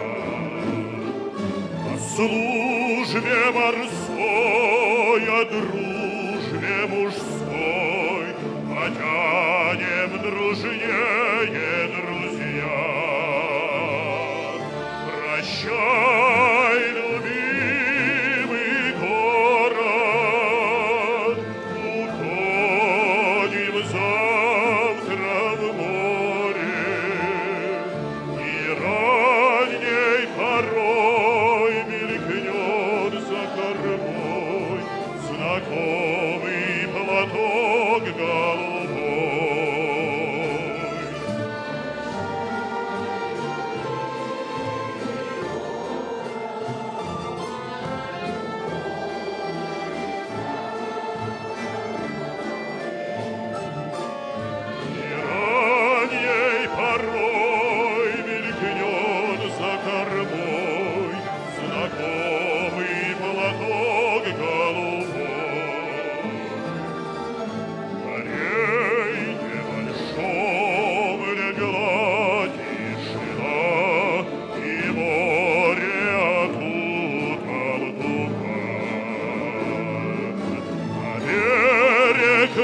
Speaker 3: О службе морской, о дружбе мужской потянем дружнее, друзья. Прощай, любимый город,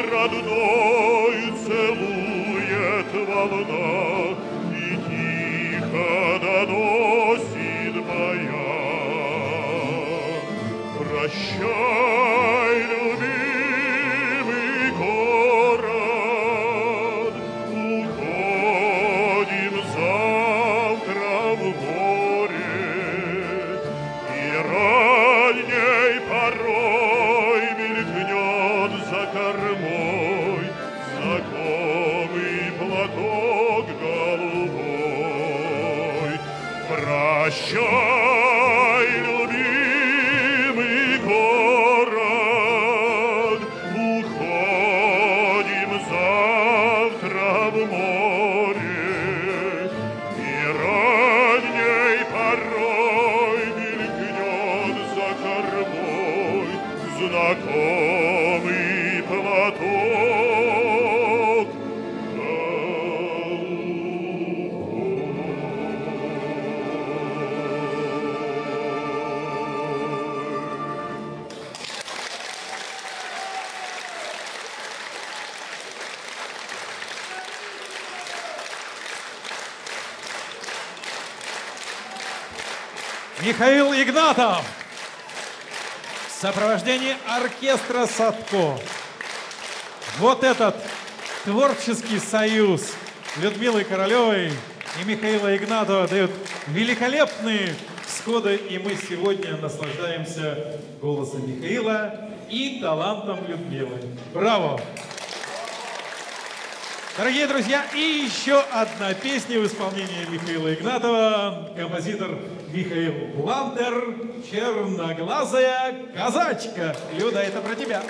Speaker 3: родной целует волна и тихо доносит баян. Прощай, любимый город, уходим завтра в море, и ранней порой мелькнет за кормой знакомый платок голубой. Прощай, любимый город, уходим завтра в море, и ранней порой мелькнет за кормой знакомый платок
Speaker 1: Михаил Игнатов в сопровождении оркестра «Садко». Вот этот творческий союз Людмилы Королевой и Михаила Игнатова дает великолепные всходы, и мы сегодня наслаждаемся голосом Михаила и талантом Людмилы. Браво! Дорогие друзья, и еще одна песня в исполнении Михаила Игнатова. Композитор Михаил Ландер «Черноглазая казачка». Люда, это про тебя.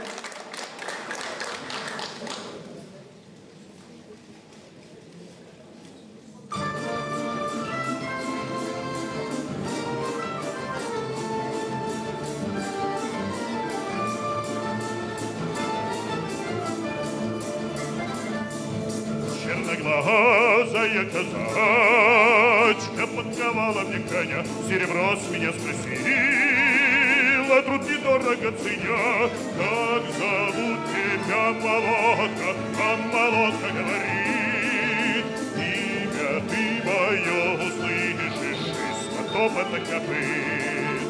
Speaker 3: Черноглазая казачка подковала мне коня, серебро с меня спросила, труд недорого ценя. Как зовут тебя, молодка? А молодка говорит: имя ты мое услышишь из потопа копыт.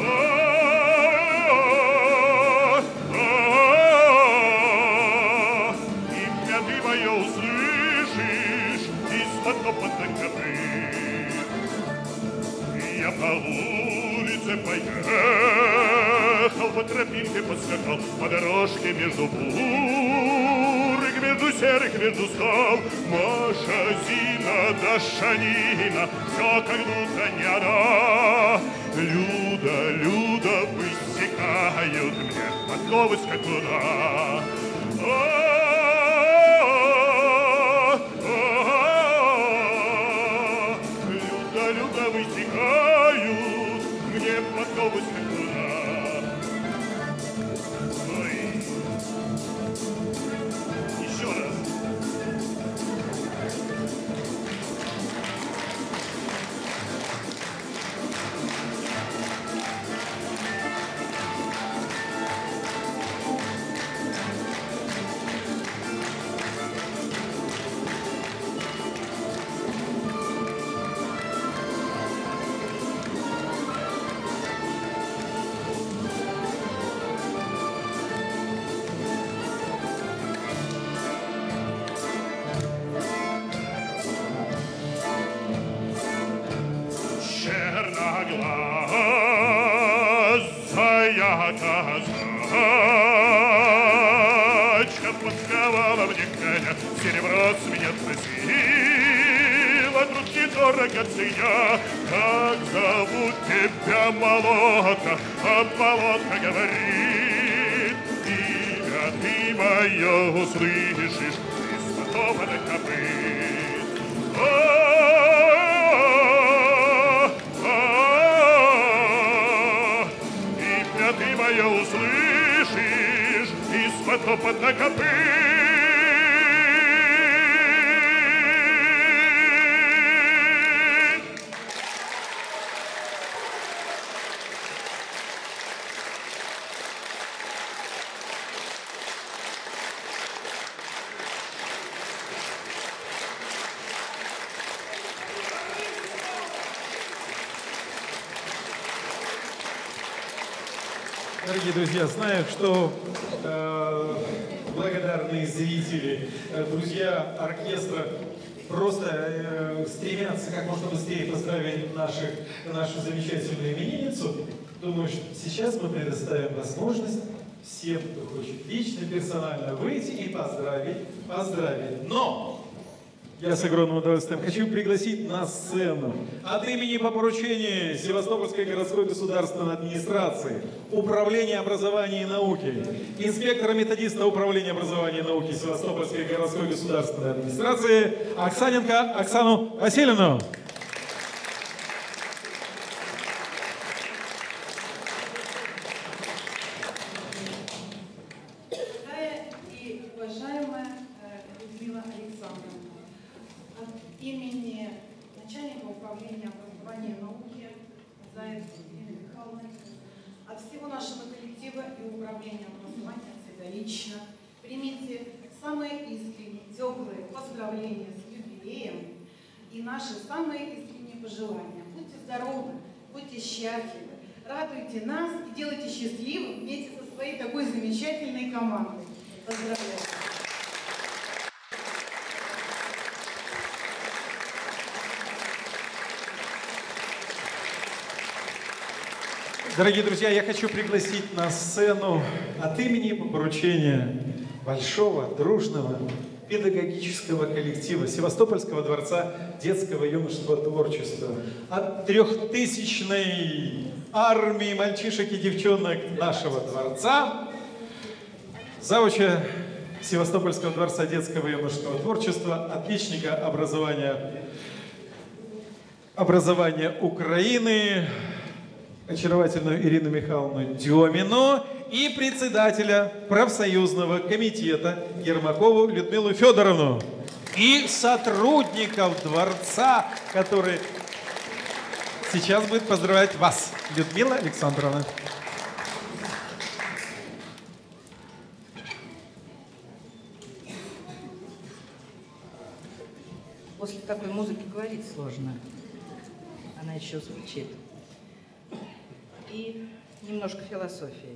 Speaker 3: Имя ты мое услышишь из потопа копыт. Я по улице поехал, по тропинке поскакал, по дорожке между бурок, между серых, между скал. Маша, Зина, Даша, Нина, все как будто не она. Люда, Люда, высекают мне подковы скакуна. Люда, Люда, высекают мне подковы скакуна. Ой. Еще раз. Черноглазая казачка подковала мне коня, серебро с меня спросила, труд недорого ценя. Как зовут тебя, молодка? А молодка говорит: имя ты мое услышишь из потопа копыт. Имя ты мое услышишь из потопа копыт.
Speaker 1: Дорогие друзья, знаю, что благодарные зрители, друзья оркестра просто стремятся как можно быстрее поздравить нашу замечательную именинницу. Думаю, что сейчас мы предоставим возможность всем, кто хочет лично, персонально выйти и поздравить. Но я с огромным удовольствием хочу пригласить на сцену от имени по поручению Севастопольской городской государственной администрации, Управления образования и науки, инспектора-методиста Управления образования и науки Севастопольской городской государственной администрации Оксаненко Оксану Васильевну.
Speaker 6: Имени начальника управления образования и науки от всего нашего коллектива и управления образования всегда лично примите самые искренние, теплые поздравления с юбилеем и наши самые искренние пожелания. Будьте здоровы, будьте счастливы, радуйте нас и делайте счастливым вместе со своей такой замечательной командой. Поздравляю!
Speaker 1: Дорогие друзья, я хочу пригласить на сцену от имени по поручению большого, дружного, педагогического коллектива Севастопольского дворца детского и юношеского творчества, от 3000-й армии мальчишек и девчонок нашего дворца, завуча Севастопольского дворца детского и юношеского творчества, отличника образования Украины, очаровательную Ирину Михайловну Демину и председателя профсоюзного комитета Ермакову Людмилу Федоровну и сотрудников дворца, которые сейчас будут поздравлять вас, Людмила Александровна.
Speaker 7: После такой музыки говорить сложно. Она еще звучит. И немножко философии.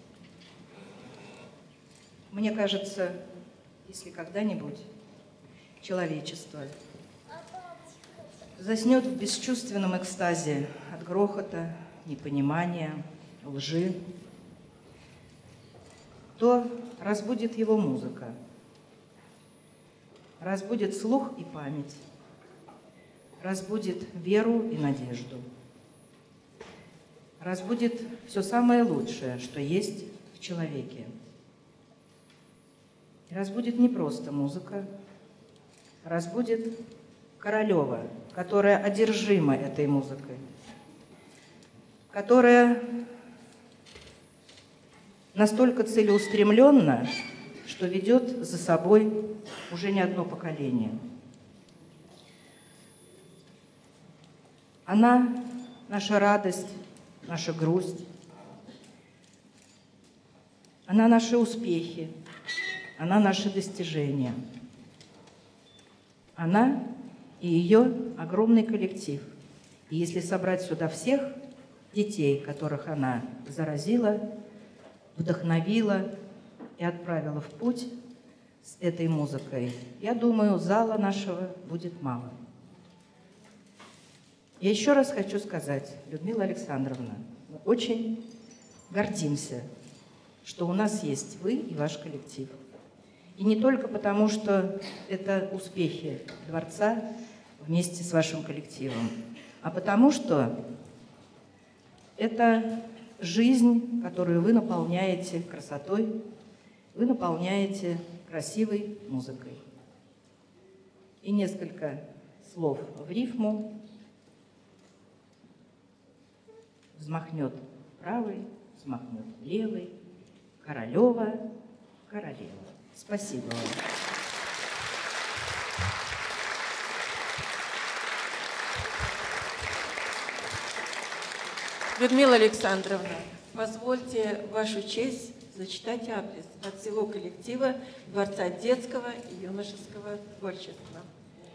Speaker 7: Мне кажется, если когда-нибудь человечество заснет в бесчувственном экстазе от грохота, непонимания, лжи, то разбудит его музыка, разбудит слух и память, разбудит веру и надежду, разбудит все самое лучшее, что есть в человеке. И разбудит не просто музыка, разбудит Королева, которая одержима этой музыкой, которая настолько целеустремленна, что ведет за собой уже не одно поколение. Она – наша радость, наша грусть, она наши успехи, она наши достижения. Она и ее огромный коллектив. И если собрать сюда всех детей, которых она заразила, вдохновила и отправила в путь с этой музыкой, я думаю, зала нашего будет мало. Я еще раз хочу сказать, Людмила Александровна, мы очень гордимся, что у нас есть вы и ваш коллектив. И не только потому, что это успехи дворца вместе с вашим коллективом, а потому что это жизнь, которую вы наполняете красотой, вы наполняете красивой музыкой. И несколько слов в рифму. Взмахнет правой, взмахнет левой, Королева, королева. Спасибо вам.
Speaker 8: Людмила Александровна, позвольте в вашу честь зачитать адрес от всего коллектива Дворца детского и юношеского творчества.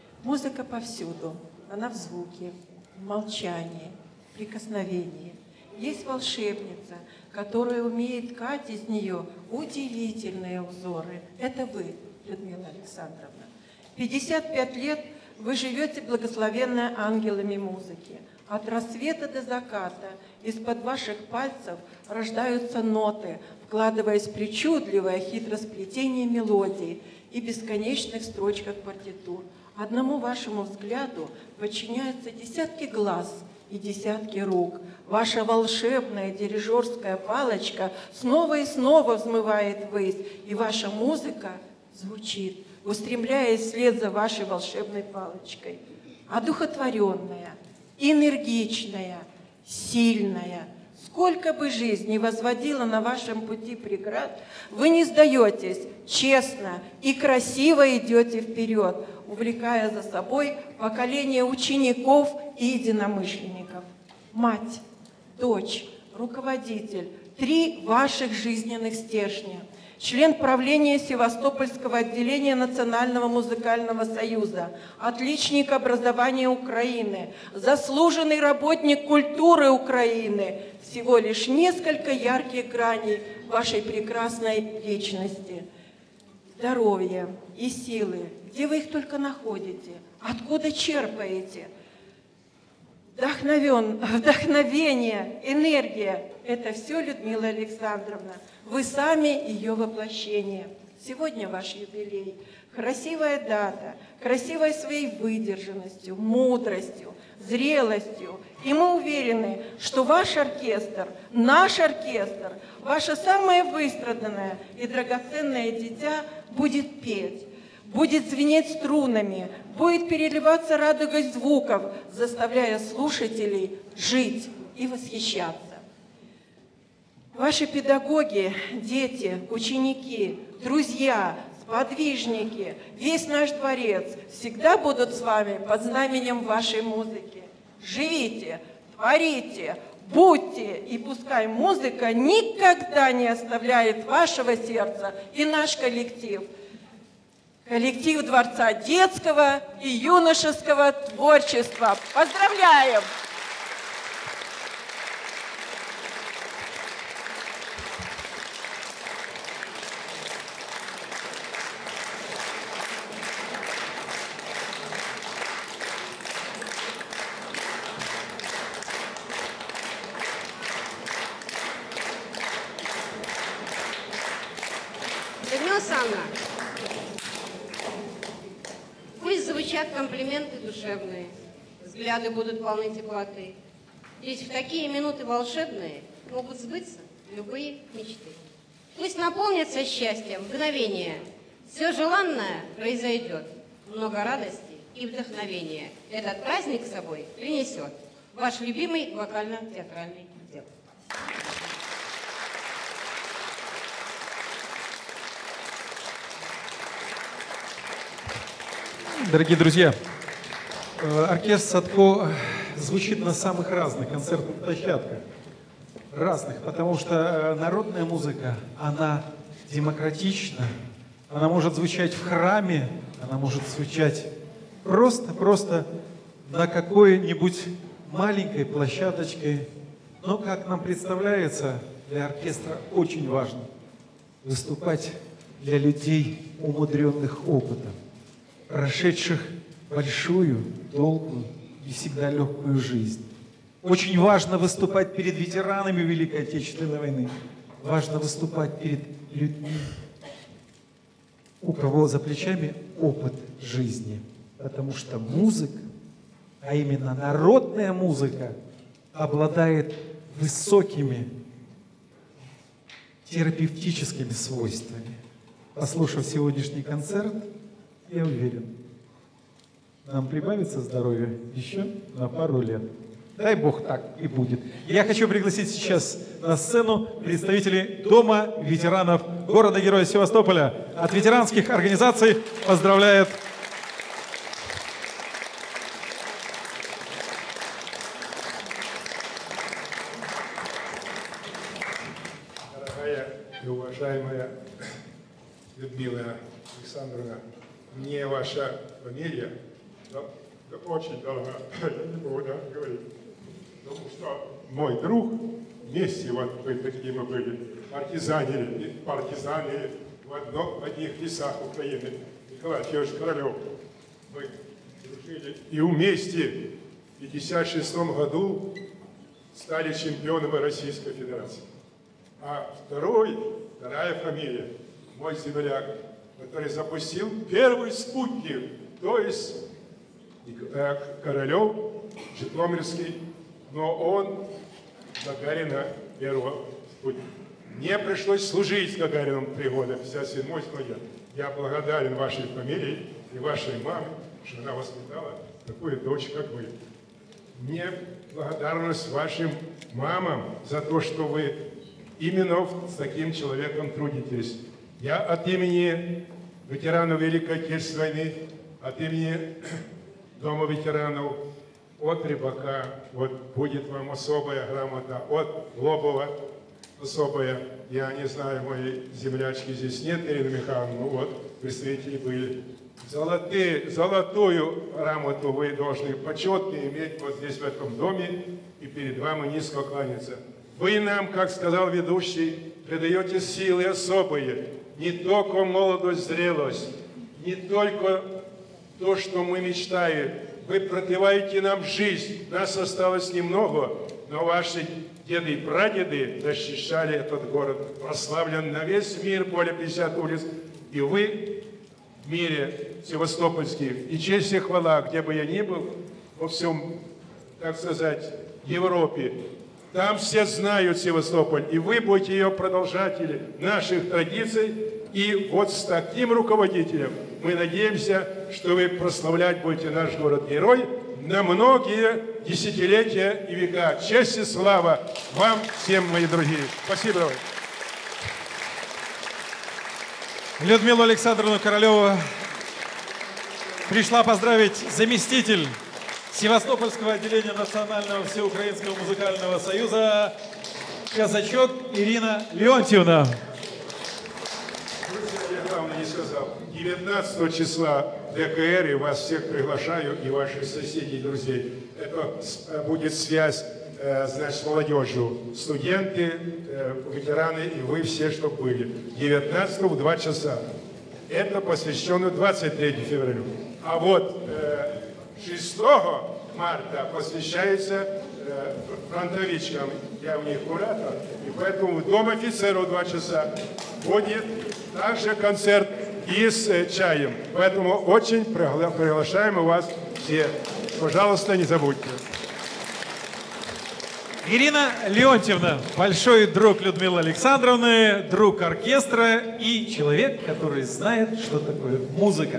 Speaker 8: Музыка повсюду, она в звуке, в молчании, в прикосновении. Есть волшебница, которая умеет ткать из нее удивительные узоры. Это вы, Людмила Александровна. 55 лет вы живете благословенной ангелами музыки. От рассвета до заката из-под ваших пальцев рождаются ноты, вкладываясь в причудливое хитросплетение мелодий и бесконечных строчках партитур. Одному вашему взгляду подчиняются десятки глаз и десятки рук. Ваша волшебная дирижерская палочка снова и снова взмывает ввысь, и ваша музыка звучит, устремляясь вслед за вашей волшебной палочкой. Одухотворенная, энергичная, сильная. Сколько бы жизней возводила на вашем пути преград, вы не сдаетесь, честно и красиво идете вперед, увлекая за собой поколение учеников и единомышленников. Мать, дочь, руководитель – 3 ваших жизненных стержня. Член правления Севастопольского отделения Национального музыкального союза, отличник образования Украины, заслуженный работник культуры Украины. Всего лишь несколько ярких граней вашей прекрасной личности. Здоровье и силы, где вы их только находите, откуда черпаете? Вдохновение, энергия – это все, Людмила Александровна. Вы сами ее воплощение. Сегодня ваш юбилей. Красивая дата, красивой своей выдержанностью, мудростью, зрелостью. И мы уверены, что ваш оркестр, наш оркестр, ваше самое выстраданное и драгоценное дитя будет петь, будет звенеть струнами, будет переливаться радугой звуков, заставляя слушателей жить и восхищаться. Ваши педагоги, дети, ученики, друзья, сподвижники, весь наш дворец всегда будут с вами под знаменем вашей музыки. Живите, творите, будьте, и пускай музыка никогда не оставляет вашего сердца и наш коллектив. Коллектив Дворца детского и юношеского творчества. Поздравляем!
Speaker 9: Людмила Александровна, пусть звучат комплименты душевные, взгляды будут полны теплоты. Ведь в такие минуты волшебные могут сбыться любые мечты. Пусть наполнится счастьем мгновение, все желанное произойдет, много радости и вдохновения этот праздник с собой принесет ваш любимый вокально-театральный отдел.
Speaker 1: Дорогие друзья, оркестр Садко звучит на самых разных концертных площадках. Разных, потому что народная музыка, она демократична, она может звучать в храме, она может звучать просто на какой-нибудь маленькой площадочке. Но, как нам представляется, для оркестра очень важно выступать для людей, умудренных опытом, прошедших большую, долгую и всегда легкую жизнь. Очень важно выступать перед ветеранами Великой Отечественной войны. Важно выступать перед людьми, у кого за плечами опыт жизни. Потому что музыка, а именно народная музыка, обладает высокими терапевтическими свойствами. Послушав сегодняшний концерт, я уверен, нам прибавится здоровья еще на пару лет. Дай Бог, так и будет. Я хочу пригласить сейчас на сцену представителей Дома ветеранов города-героя Севастополя. От ветеранских организаций поздравляет
Speaker 10: Дорогая и уважаемая Людмила Александровна, мне ваша фамилия очень дорога, я не буду говорить, потому что мой друг вместе, вот мы такие мы были, партизаны в одних лесах Украины. Николай Федорович Королев. Мы дружили и вместе в 1956 году стали чемпионами Российской Федерации. А вторая фамилия, мой земляк, который запустил первый спутник, то есть Королев, Житомирский, но он Гагарина первого спутника. Мне пришлось служить с Гагарином 3 года, 57-й год. Я благодарен вашей фамилии и вашей маме, что она воспитала такую дочь, как вы. Мне благодарность вашим мамам за то, что вы именно с таким человеком трудитесь. Я от имени ветеранов Великой Отечественной войны, от имени Дома ветеранов, от Рыбака, вот будет вам особая грамота, от Лобова особая. Я не знаю, моей землячки здесь нет, Ирина Михайловна, ну вот, представители были. Золотую грамоту вы должны почетно иметь вот здесь, в этом доме, и перед вами низко кланяться. Вы нам, как сказал ведущий, придаете силы особые, не только молодость, зрелость, не только то, что мы мечтаем. Вы продлеваете нам жизнь. Нас осталось немного, но ваши деды и прадеды защищали этот город. Прославлен на весь мир, более 50 улиц. И вы в мире севастопольский, и честь и хвала, где бы я ни был, во всем, так сказать, Европе. Там все знают Севастополь, и вы будете ее продолжатели наших традиций. И вот с таким руководителем мы надеемся, что вы прославлять будете наш город-герой на многие десятилетия и века. Честь и слава вам всем, мои дорогие. Спасибо вам.
Speaker 1: Людмилу Александровну Королеву пришла поздравить заместитель Севастопольского отделения Национального всеукраинского музыкального союза казачок Ирина Леонтьевна.
Speaker 10: Я главное не сказал. 19 числа ДКР, и вас всех приглашаю, и ваших соседей, друзей. Это будет связь, значит, с молодежью. Студенты, ветераны, и вы все, что были. 19 в 2 часа. Это посвящено 23 февраля. А вот 6 марта посвящается фронтовичкам. Я у них куратор, и поэтому в Дом офицеров 2 часа будет также концерт и с чаем. Поэтому очень приглашаем вас все. Пожалуйста, не забудьте.
Speaker 1: Ирина Леонтьевна, большой друг Людмилы Александровны, друг оркестра и человек, который знает, что такое музыка.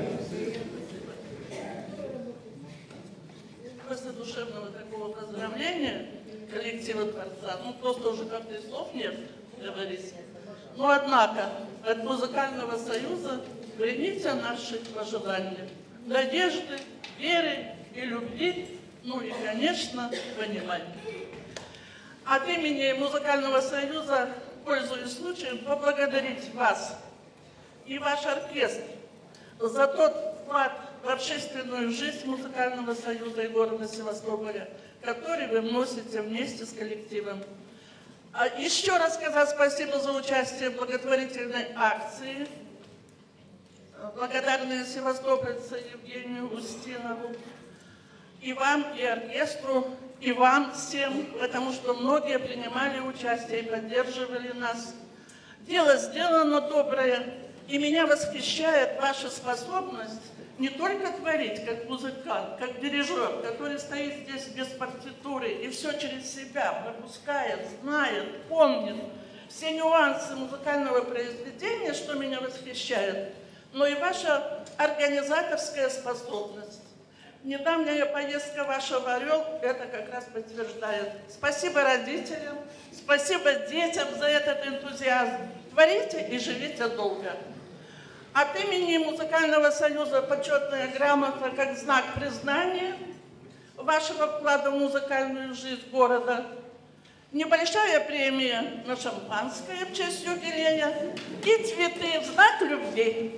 Speaker 11: После душевного такого поздравления коллектива Творца, ну просто уже как-то и слов нет говорить. Но однако от Музыкального союза примите наши пожелания, надежды, веры и любви, ну и, конечно, понимания. От имени Музыкального союза, пользуясь случаем, поблагодарить вас и ваш оркестр за тот вклад в общественную жизнь Музыкального союза и города Севастополя, который вы вносите вместе с коллективом. Еще раз сказать спасибо за участие в благотворительной акции. Благодарны севастопольцы Евгению Устинову. И вам, и оркестру, и вам всем, потому что многие принимали участие и поддерживали нас. Дело сделано доброе, и меня восхищает ваша способность не только творить как музыкант, как дирижер, который стоит здесь без партитуры и все через себя пропускает, знает, помнит все нюансы музыкального произведения, что меня восхищает, но и ваша организаторская способность. Недавняя поездка ваша в Орел это как раз подтверждает. Спасибо родителям, спасибо детям за этот энтузиазм. Творите и живите долго. От имени Музыкального союза почетная грамота как знак признания вашего вклада в музыкальную жизнь города. Небольшая премия на шампанское в честь юбилея и цветы в знак любви.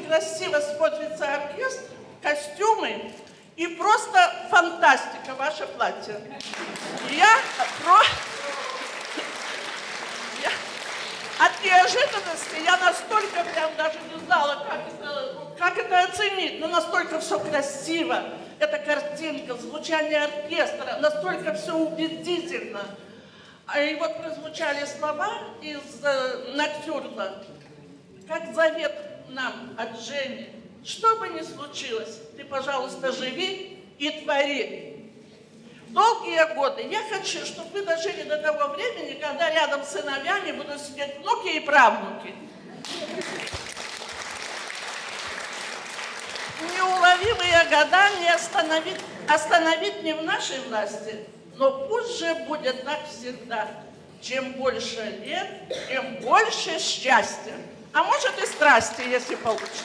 Speaker 11: красиво смотрится оркестр, костюмы и просто фантастика, ваше платье. От неожиданности я настолько прям даже не знала, как это оценить, но настолько все красиво. Эта картинка, звучание оркестра, настолько все убедительно. И вот прозвучали слова из Ноктюрна. Как завет нам от Жени. Что бы ни случилось, ты, пожалуйста, живи и твори. Долгие годы я хочу, чтобы вы дожили до того времени, когда рядом с сыновьями будут сидеть внуки и правнуки. Неуловимые года не остановить не в нашей власти, но пусть же будет так всегда. Чем больше лет, тем больше счастья. А может и страсти, если получится.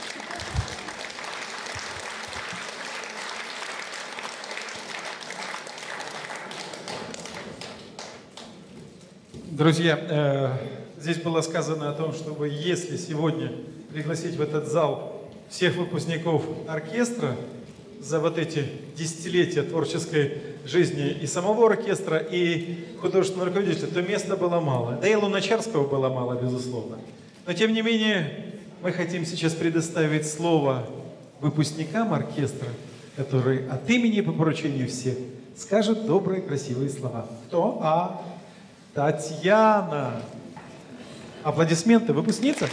Speaker 1: Друзья, здесь было сказано о том, чтобы если сегодня пригласить в этот зал всех выпускников оркестра за вот эти десятилетия творческой жизни и самого оркестра, и художественного руководителя, то места было мало. Да и Луначарского было мало, безусловно. Но тем не менее, мы хотим сейчас предоставить слово выпускникам оркестра, которые от имени по поручению всех скажут добрые, красивые слова. Кто? Татьяна. Аплодисменты. Выпускница?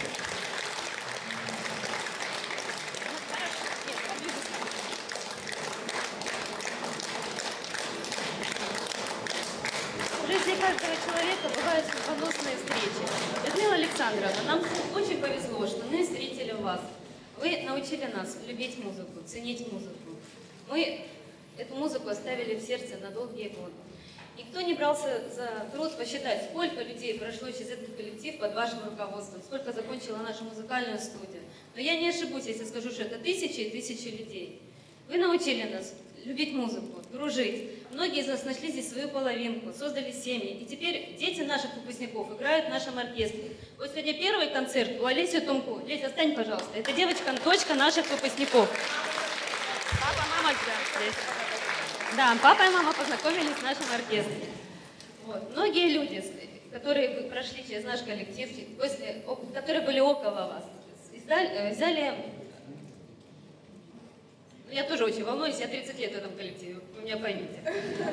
Speaker 12: В жизни каждого человека бывают судьбоносные встречи. Людмила Александровна, нам очень повезло, что мы встретили вас. Вы научили нас любить музыку, ценить музыку. Мы эту музыку оставили в сердце на долгие годы. Никто не брался за труд посчитать, сколько людей прошло через этот коллектив под вашим руководством, сколько закончила нашу музыкальную студию. Но я не ошибусь, если скажу, что это тысячи и тысячи людей. Вы научили нас любить музыку, дружить. Многие из нас нашли здесь свою половинку, создали семьи. И теперь дети наших выпускников играют в нашем оркестре. Вот сегодня первый концерт у Олеси Тумко. Леся, встань, пожалуйста. Это девочка, дочка наших выпускников. Папа, мама здесь. Да, папа и мама познакомились в нашем оркестре. Вот. Многие люди, которые прошли через наш коллектив, которые были около вас, взяли... Я тоже очень волнуюсь, я 30 лет в этом коллективе, вы меня поймите.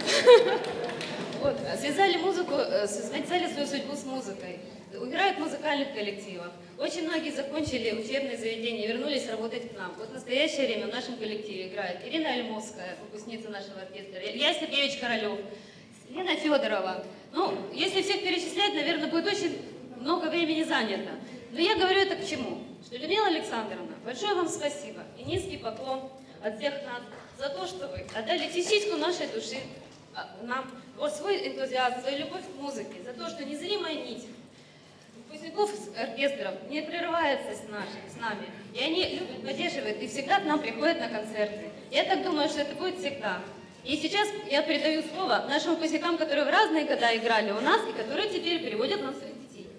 Speaker 12: Связали музыку, связали свою судьбу с музыкой, играют в музыкальных коллективах. Очень многие закончили учебные заведения, вернулись работать к нам. Вот в настоящее время в нашем коллективе играет Ирина Альмовская, выпускница нашего оркестра, Илья Сергеевич Королев, Лена Федорова. Ну, если всех перечислять, наверное, будет очень много времени занято. Но я говорю это к чему? Что, Людмила Александровна, большое вам спасибо и низкий поклон от всех нас за то, что вы отдали частичку нашей души нам, свой энтузиазм, свою любовь к музыке, за то, что незримая нить выпускников оркестров не прерывается с нами, и они любят, поддерживают, и всегда к нам приходят на концерты. Я так думаю, что это будет всегда. И сейчас я передаю слово нашим выпускникам, которые в разные года играли у нас, и которые теперь переводят нам своих детей.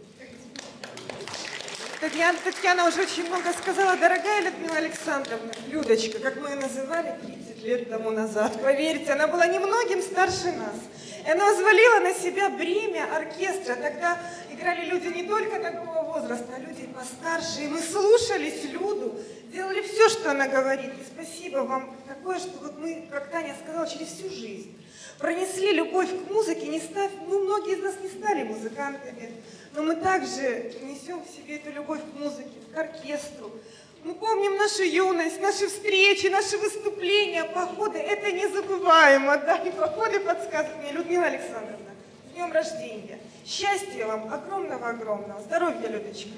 Speaker 13: Татьяна уже очень много сказала. Дорогая Людмила Александровна, Людочка, как мы ее называли 30 лет тому назад, поверьте, она была немногим старше нас. И она взвалила на себя бремя оркестра. Тогда играли люди не только такого возраста, а люди постарше. И мы слушались Люду, делали все, что она говорит. И спасибо вам такое, что вот мы, как Таня сказала, через всю жизнь пронесли любовь к музыке, многие из нас не стали музыкантами, но мы также несем в себе эту любовь к музыке, к оркестру. Мы помним нашу юность, наши встречи, наши выступления, походы. Это незабываемо, да, и походы подсказывают мне. Людмила Александровна, с днем рождения. Счастья вам, огромного-огромного. Здоровья, Людочка.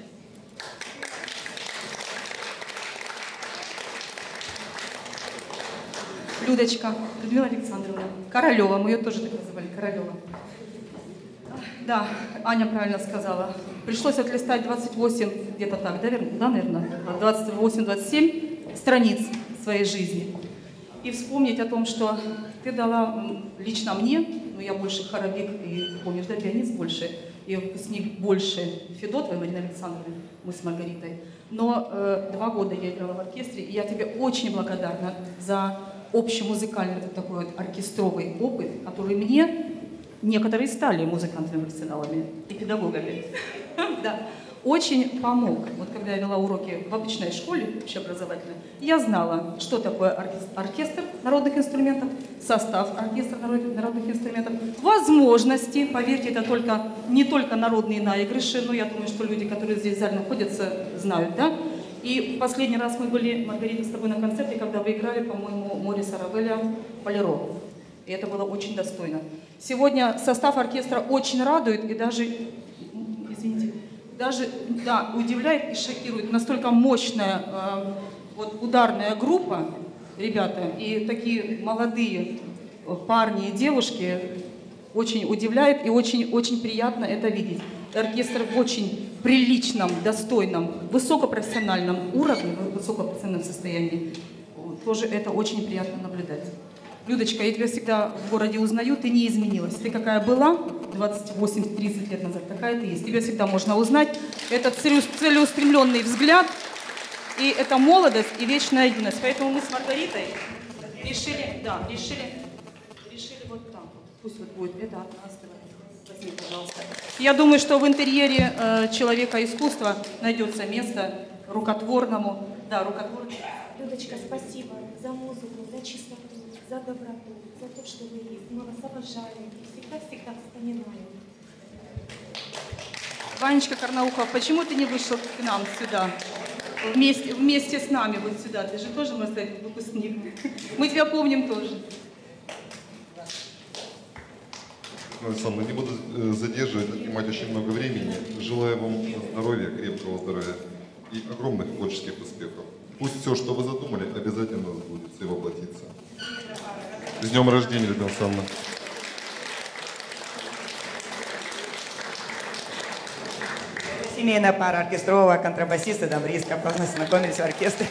Speaker 14: Людочка, Людмила Александровна, Королева, мы ее тоже так называли, Королева. Да, Аня правильно сказала. Пришлось отлистать 28, где-то так, да, наверное, 28-27 страниц своей жизни. И вспомнить о том, что ты дала лично мне, но я больше хоровик и, помнишь, да, пианист больше, и выпускник больше Федотовой Марины Александровны, мы с Маргаритой. Но 2 года я играла в оркестре, и я тебе очень благодарна за общемузыкальный вот такой вот оркестровый опыт, который мне некоторые стали музыкантами-профессионалами и педагогами. Да. Очень помог. Вот когда я вела уроки в обычной школе общеобразовательной, я знала, что такое оркестр народных инструментов, состав оркестра народных инструментов, возможности, поверьте, это не только народные наигрыши, но я думаю, что люди, которые здесь в зале находятся, знают, да? И последний раз мы были, Маргарита, с тобой на концерте, когда вы играли, по-моему, Мориса Равеля «Болеро». И это было очень достойно. Сегодня состав оркестра очень радует и даже, извините, да, удивляет и шокирует. Настолько мощная вот ударная группа, ребята, и такие молодые парни и девушки очень удивляет и очень приятно это видеть. Оркестр в очень приличном, достойном, высокопрофессиональном уровне, в высокопрофессиональном состоянии. Тоже это очень приятно наблюдать. Людочка, я тебя всегда в городе узнаю, ты не изменилась. Ты какая была 28-30 лет назад, такая ты есть. Тебя всегда можно узнать. Это целеустремленный взгляд, и это молодость и вечная юность. Поэтому мы с Маргаритой решили вот так. Пусть вот будет это от нас. Возьми, пожалуйста. Я думаю, что в интерьере человека искусства найдется место рукотворному. Да, рукотворному.
Speaker 15: Людочка, спасибо за музыку, за чистоту, за доброту, за то, что вы есть. Мы вас обожаем и всегда-всегда вспоминаем.
Speaker 14: Ванечка Карнаухов, почему ты не вышел к нам сюда? Вместе с нами вот сюда. Ты же тоже, можно сказать, выпускник. Мы тебя помним тоже.
Speaker 16: Александр, не буду задерживать, отнимать очень много времени. Желаю вам здоровья, крепкого здоровья и огромных творческих успехов. Пусть все, что вы задумали, обязательно сбудется и воплотится. С днем рождения, Людмила Александровна.
Speaker 17: Семейная пара оркестрового контрабасиста Домбриска. Поздно знакомились в оркестре.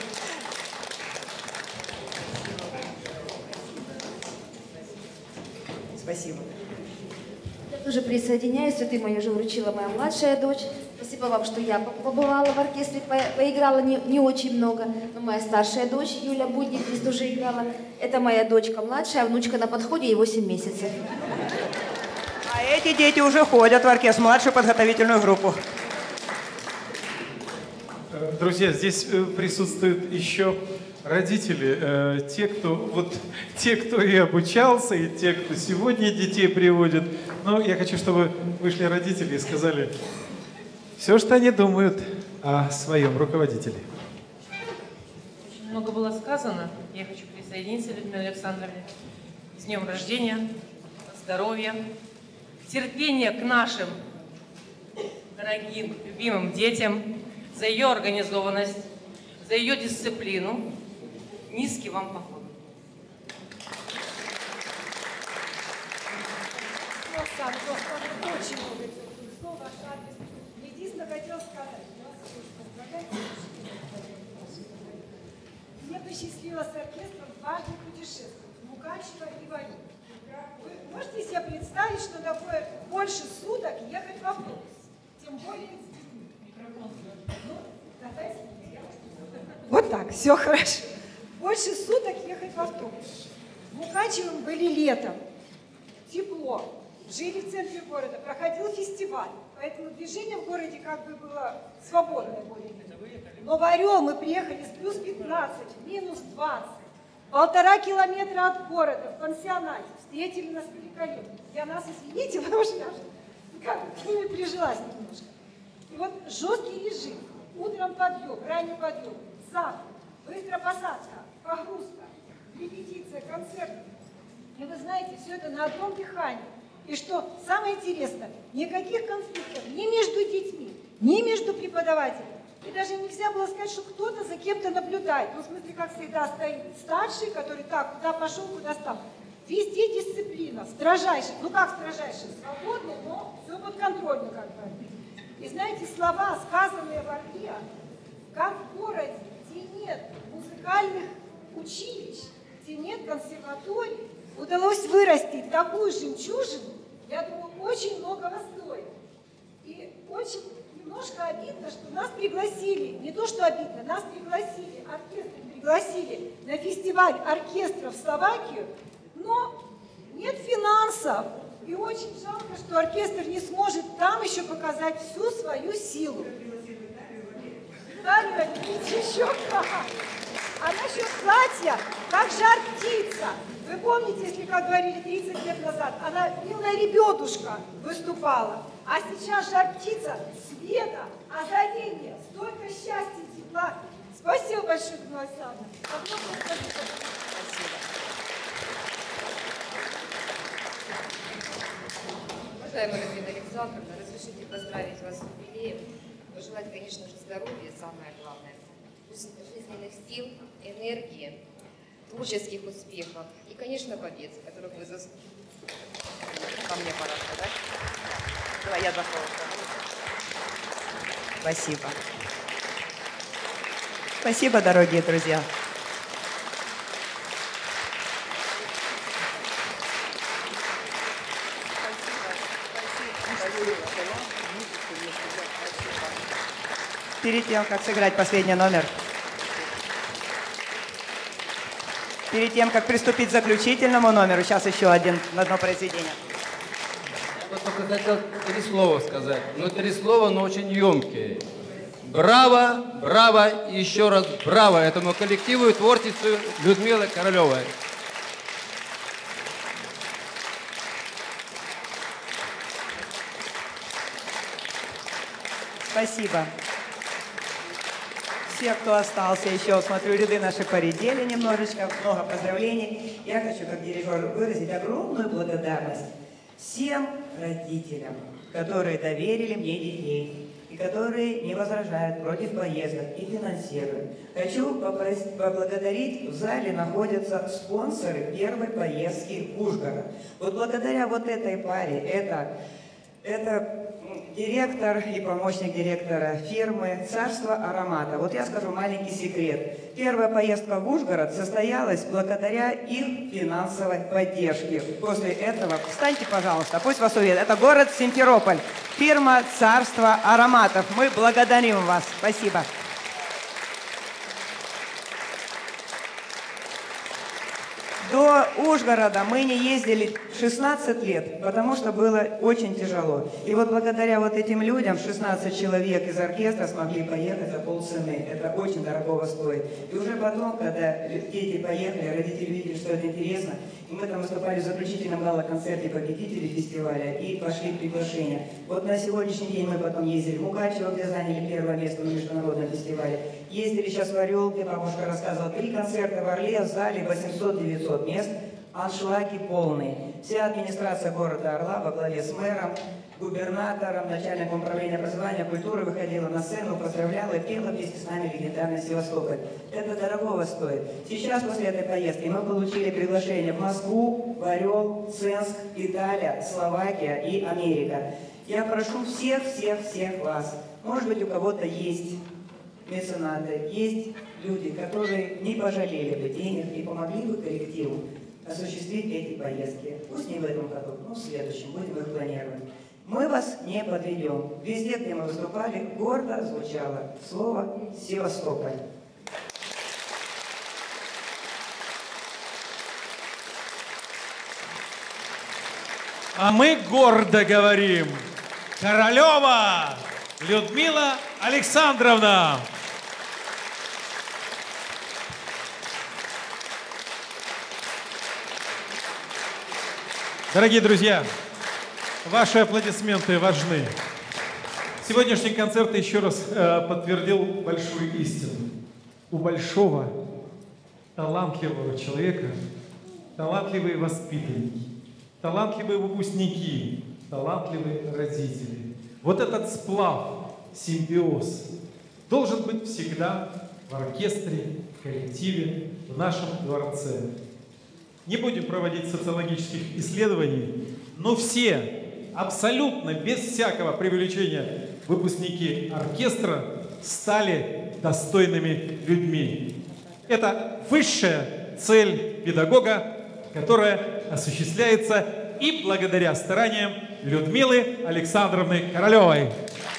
Speaker 17: Спасибо.
Speaker 15: Я тоже присоединяюсь. Цветы мои уже вручила моя младшая дочь. Спасибо вам, что я побывала в оркестре, поиграла не очень много. Но моя старшая дочь, Юля Будник, здесь тоже играла. Это моя дочка младшая, внучка на подходе, ей 8 месяцев.
Speaker 17: А эти дети уже ходят в оркестр, младшую подготовительную группу.
Speaker 1: Друзья, здесь присутствуют еще родители, те, кто и обучался, и те, кто сегодня детей приводит. Но я хочу, чтобы вышли родители и сказали все, что они думают о своем руководителе.
Speaker 18: Очень много было сказано. Я хочу присоединиться, Людмиле Александровне. С днем рождения, здоровья, терпения к нашим дорогим, любимым детям, за ее организованность, за ее дисциплину. Низкий вам поклон.
Speaker 19: Очень много слов, ваш адрес. Единственное, хотела сказать, мне посчастливилось с оркестром дважды путешествовать в Мукачево и в Али. Вы можете себе представить, что такое больше суток ехать в автобус? Тем более с детьми. Вот так, все хорошо. Больше суток ехать в автобус. В Мукачево мы были летом. Тепло. Жили в центре города. Проходил фестиваль. Поэтому движение в городе как бы было свободное более-менее. Но в Орел мы приехали с плюс 15, минус 20. 1,5 километра от города, в пансионате. Встретили нас великолепно. Для нас, извините, потому что я уже прижилась немножко. И вот жесткий режим. Утром подъем, ранний подъем, завтрак, быстрая посадка, погрузка, репетиция, концерт. И вы знаете, все это на одном дыхании. И что самое интересное, никаких конфликтов ни между детьми, ни между преподавателями. И даже нельзя было сказать, что кто-то за кем-то наблюдает. Ну, в смысле, как всегда, стоит старший, который так, куда пошел, куда стал. Везде дисциплина, строжайшая. Ну как строжайшая? Свободная, но все подконтрольно, как бы. И знаете, слова, сказанные в Орле, как в городе, где нет музыкальных училищ, где нет консерваторий, удалось вырастить такую жемчужину, я думаю, очень многого стоит. И очень немножко обидно, что нас пригласили, не то что обидно, нас пригласили, оркестр пригласили на фестиваль оркестров в Словакию, но нет финансов. И очень жалко, что оркестр не сможет там еще показать всю свою силу. Дарья, видите, еще как. А насчет платья, как жар птица. Вы помните, если, как говорили 30 лет назад, она милая ребятушка выступала. А сейчас жар птица, света, озарения, столько счастья, тепла. Спасибо большое, Людмила Александровна.
Speaker 20: Уважаемая Людмила Александровна, разрешите поздравить вас с юбилеем, пожелать, конечно же, здоровья, самое главное, жизненных сил, энергии, творческих успехов и, конечно, побед, которых вы заслужили. Ко мне пора сказать. Давай, я захожу.
Speaker 17: Спасибо. Спасибо, дорогие друзья. Перед тем, как сыграть последний номер, перед тем, как приступить к заключительному номеру, сейчас еще одно произведение.
Speaker 21: Я только хотел 3 слова сказать. 3 слова, но очень емкие. Браво, браво и еще раз браво этому коллективу и творчеству Людмилы Королевой.
Speaker 17: Спасибо. Все, кто остался еще, смотрю, ряды наши поредели немножечко, много поздравлений. Я хочу, как дирижер, выразить огромную благодарность всем родителям, которые доверили мне детей и которые не возражают против поездок и финансируют. Хочу поблагодарить, в зале находятся спонсоры первой поездки в Ужгород. Вот благодаря вот этой паре, это директор и помощник директора фирмы «Царство аромата». Вот я скажу маленький секрет. Первая поездка в Ужгород состоялась благодаря их финансовой поддержке. После этого, встаньте, пожалуйста, пусть вас увидят. Это город Симферополь, фирма «Царство ароматов». Мы благодарим вас. Спасибо. До Ужгорода мы не ездили 16 лет, потому что было очень тяжело. И вот благодаря вот этим людям, 16 человек из оркестра смогли поехать за полцены. Это очень дорогого стоит. И уже потом, когда дети поехали, родители видели, что это интересно, и мы там выступали в заключительном гала-концерте победителей фестиваля, и пошли приглашения. Вот на сегодняшний день мы потом ездили в Мукачево, где заняли 1-е место на международном фестивале. Ездили сейчас в Орел, бабушка рассказывала, 3 концерта в Орле, в зале 800-900 мест, аншлаги полные. Вся администрация города Орла во главе с мэром, губернатором, начальником управления образования, культуры выходила на сцену, поздравляла и пела вместе с нами легендарный Севастополь. Это дорогого стоит. Сейчас, после этой поездки, мы получили приглашение в Москву, в Орел, Ценск, Италия, Словакия и Америка. Я прошу всех вас, может быть, у кого-то есть меценаты, есть люди, которые не пожалели бы денег и помогли бы коллективу осуществить эти поездки. Пусть не в этом году, но в следующем, будем их планировать. Мы вас не подведем. Везде, где мы выступали, гордо звучало слово «Севастополь».
Speaker 1: А мы гордо говорим: Королева Людмила Александровна! Дорогие друзья, ваши аплодисменты важны. Сегодняшний концерт еще раз подтвердил большую истину. У большого, талантливого человека талантливые воспитанники, талантливые выпускники, талантливые родители. Вот этот сплав, симбиоз должен быть всегда в оркестре, в коллективе, в нашем дворце. Не будем проводить социологических исследований, но все, абсолютно без всякого преувеличения, выпускники оркестра стали достойными людьми. Это высшая цель педагога, которая осуществляется и благодаря стараниям Людмилы Александровны Королевой.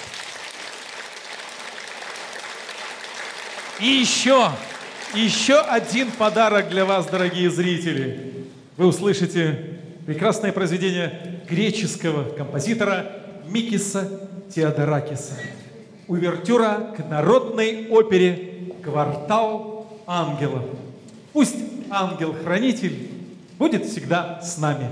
Speaker 1: И еще один подарок для вас, дорогие зрители. Вы услышите прекрасное произведение греческого композитора Микиса Теодоракиса. Увертюра к народной опере «Квартал ангелов». Пусть ангел-хранитель будет всегда с нами.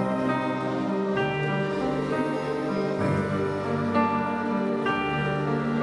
Speaker 2: Thank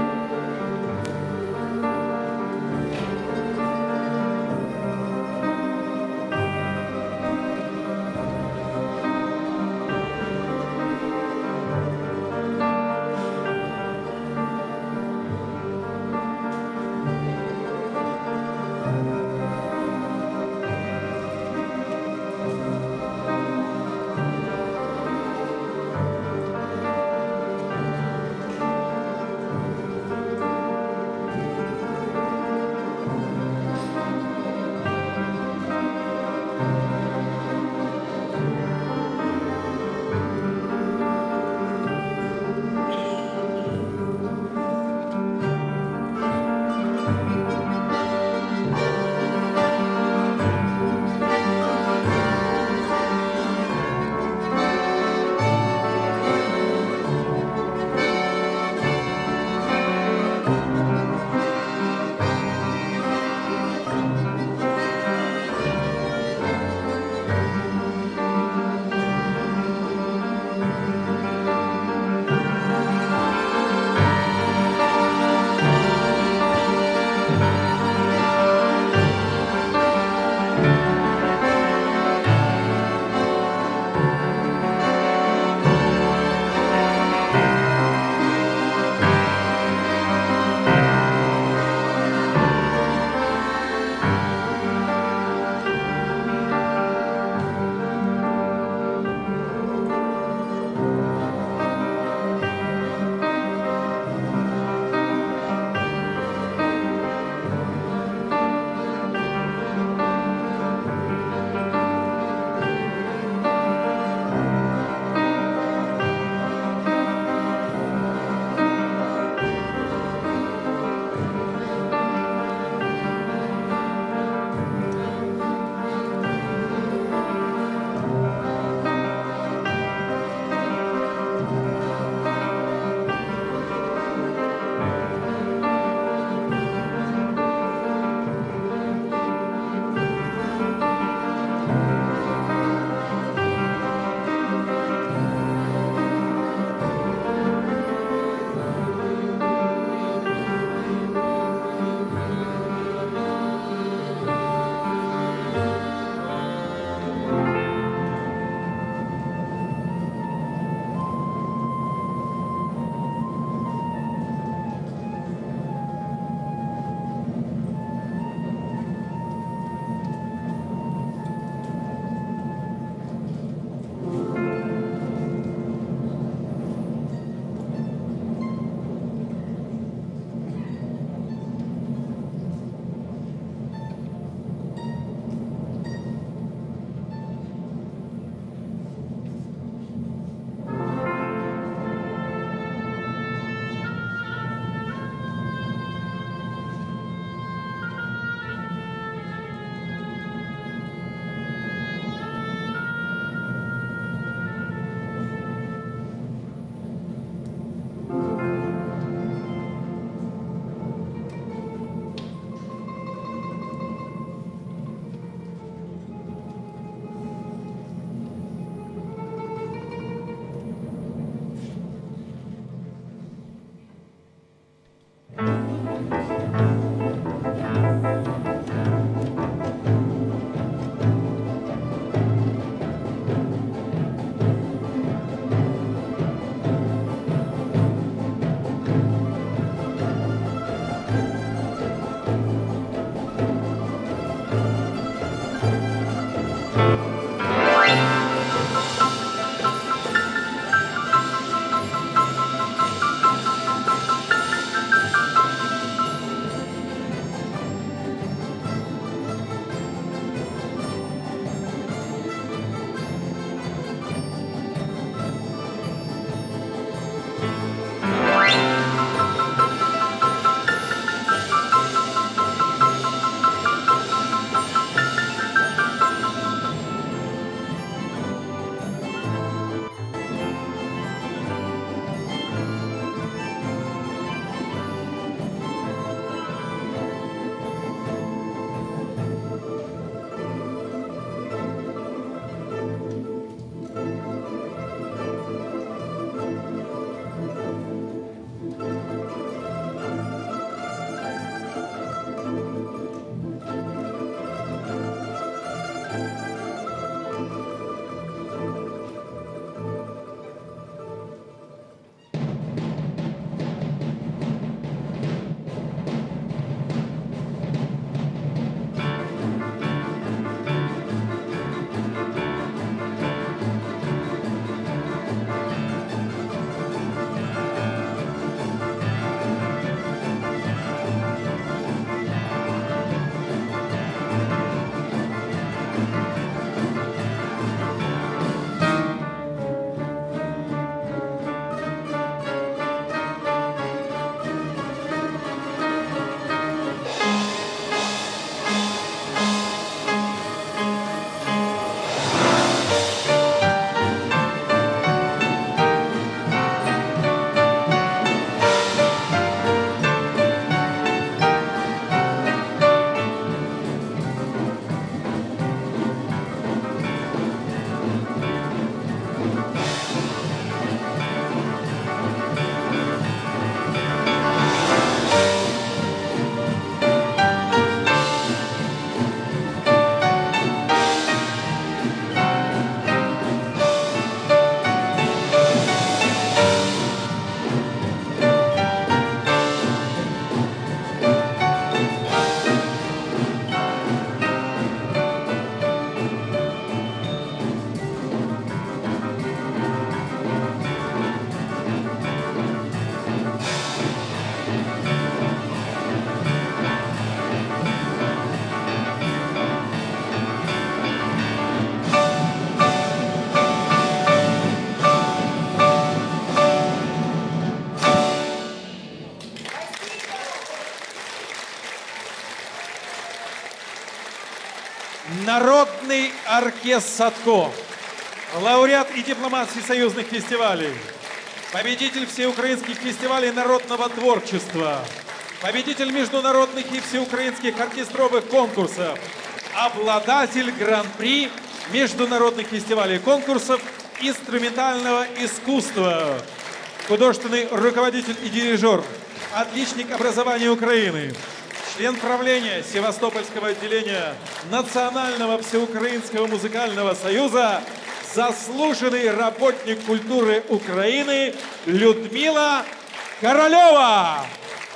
Speaker 1: Народный оркестр Садко, лауреат и дипломат всесоюзных фестивалей, победитель всеукраинских фестивалей народного творчества, победитель международных и всеукраинских оркестровых конкурсов, обладатель гран-при международных фестивалей и конкурсов инструментального искусства, художественный руководитель и дирижер, отличник образования Украины, член правления Севастопольского отделения Национального всеукраинского музыкального союза, заслуженный работник культуры Украины Людмила Королева.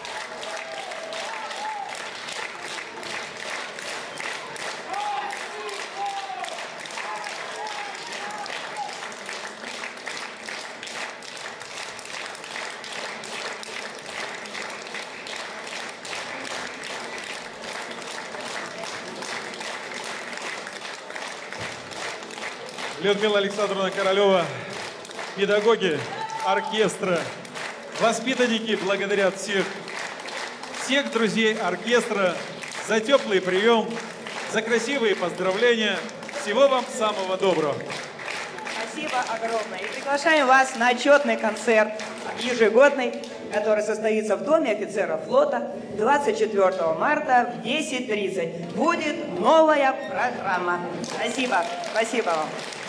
Speaker 1: Людмила Александровна Королева, педагоги оркестра, воспитанники благодарят всех друзей оркестра за теплый прием, за красивые поздравления. Всего вам самого доброго.
Speaker 17: Спасибо огромное. И приглашаем вас на отчетный концерт ежегодный, который состоится в Доме офицеров флота 24 марта в 10:30. Будет новая программа. Спасибо. Спасибо вам.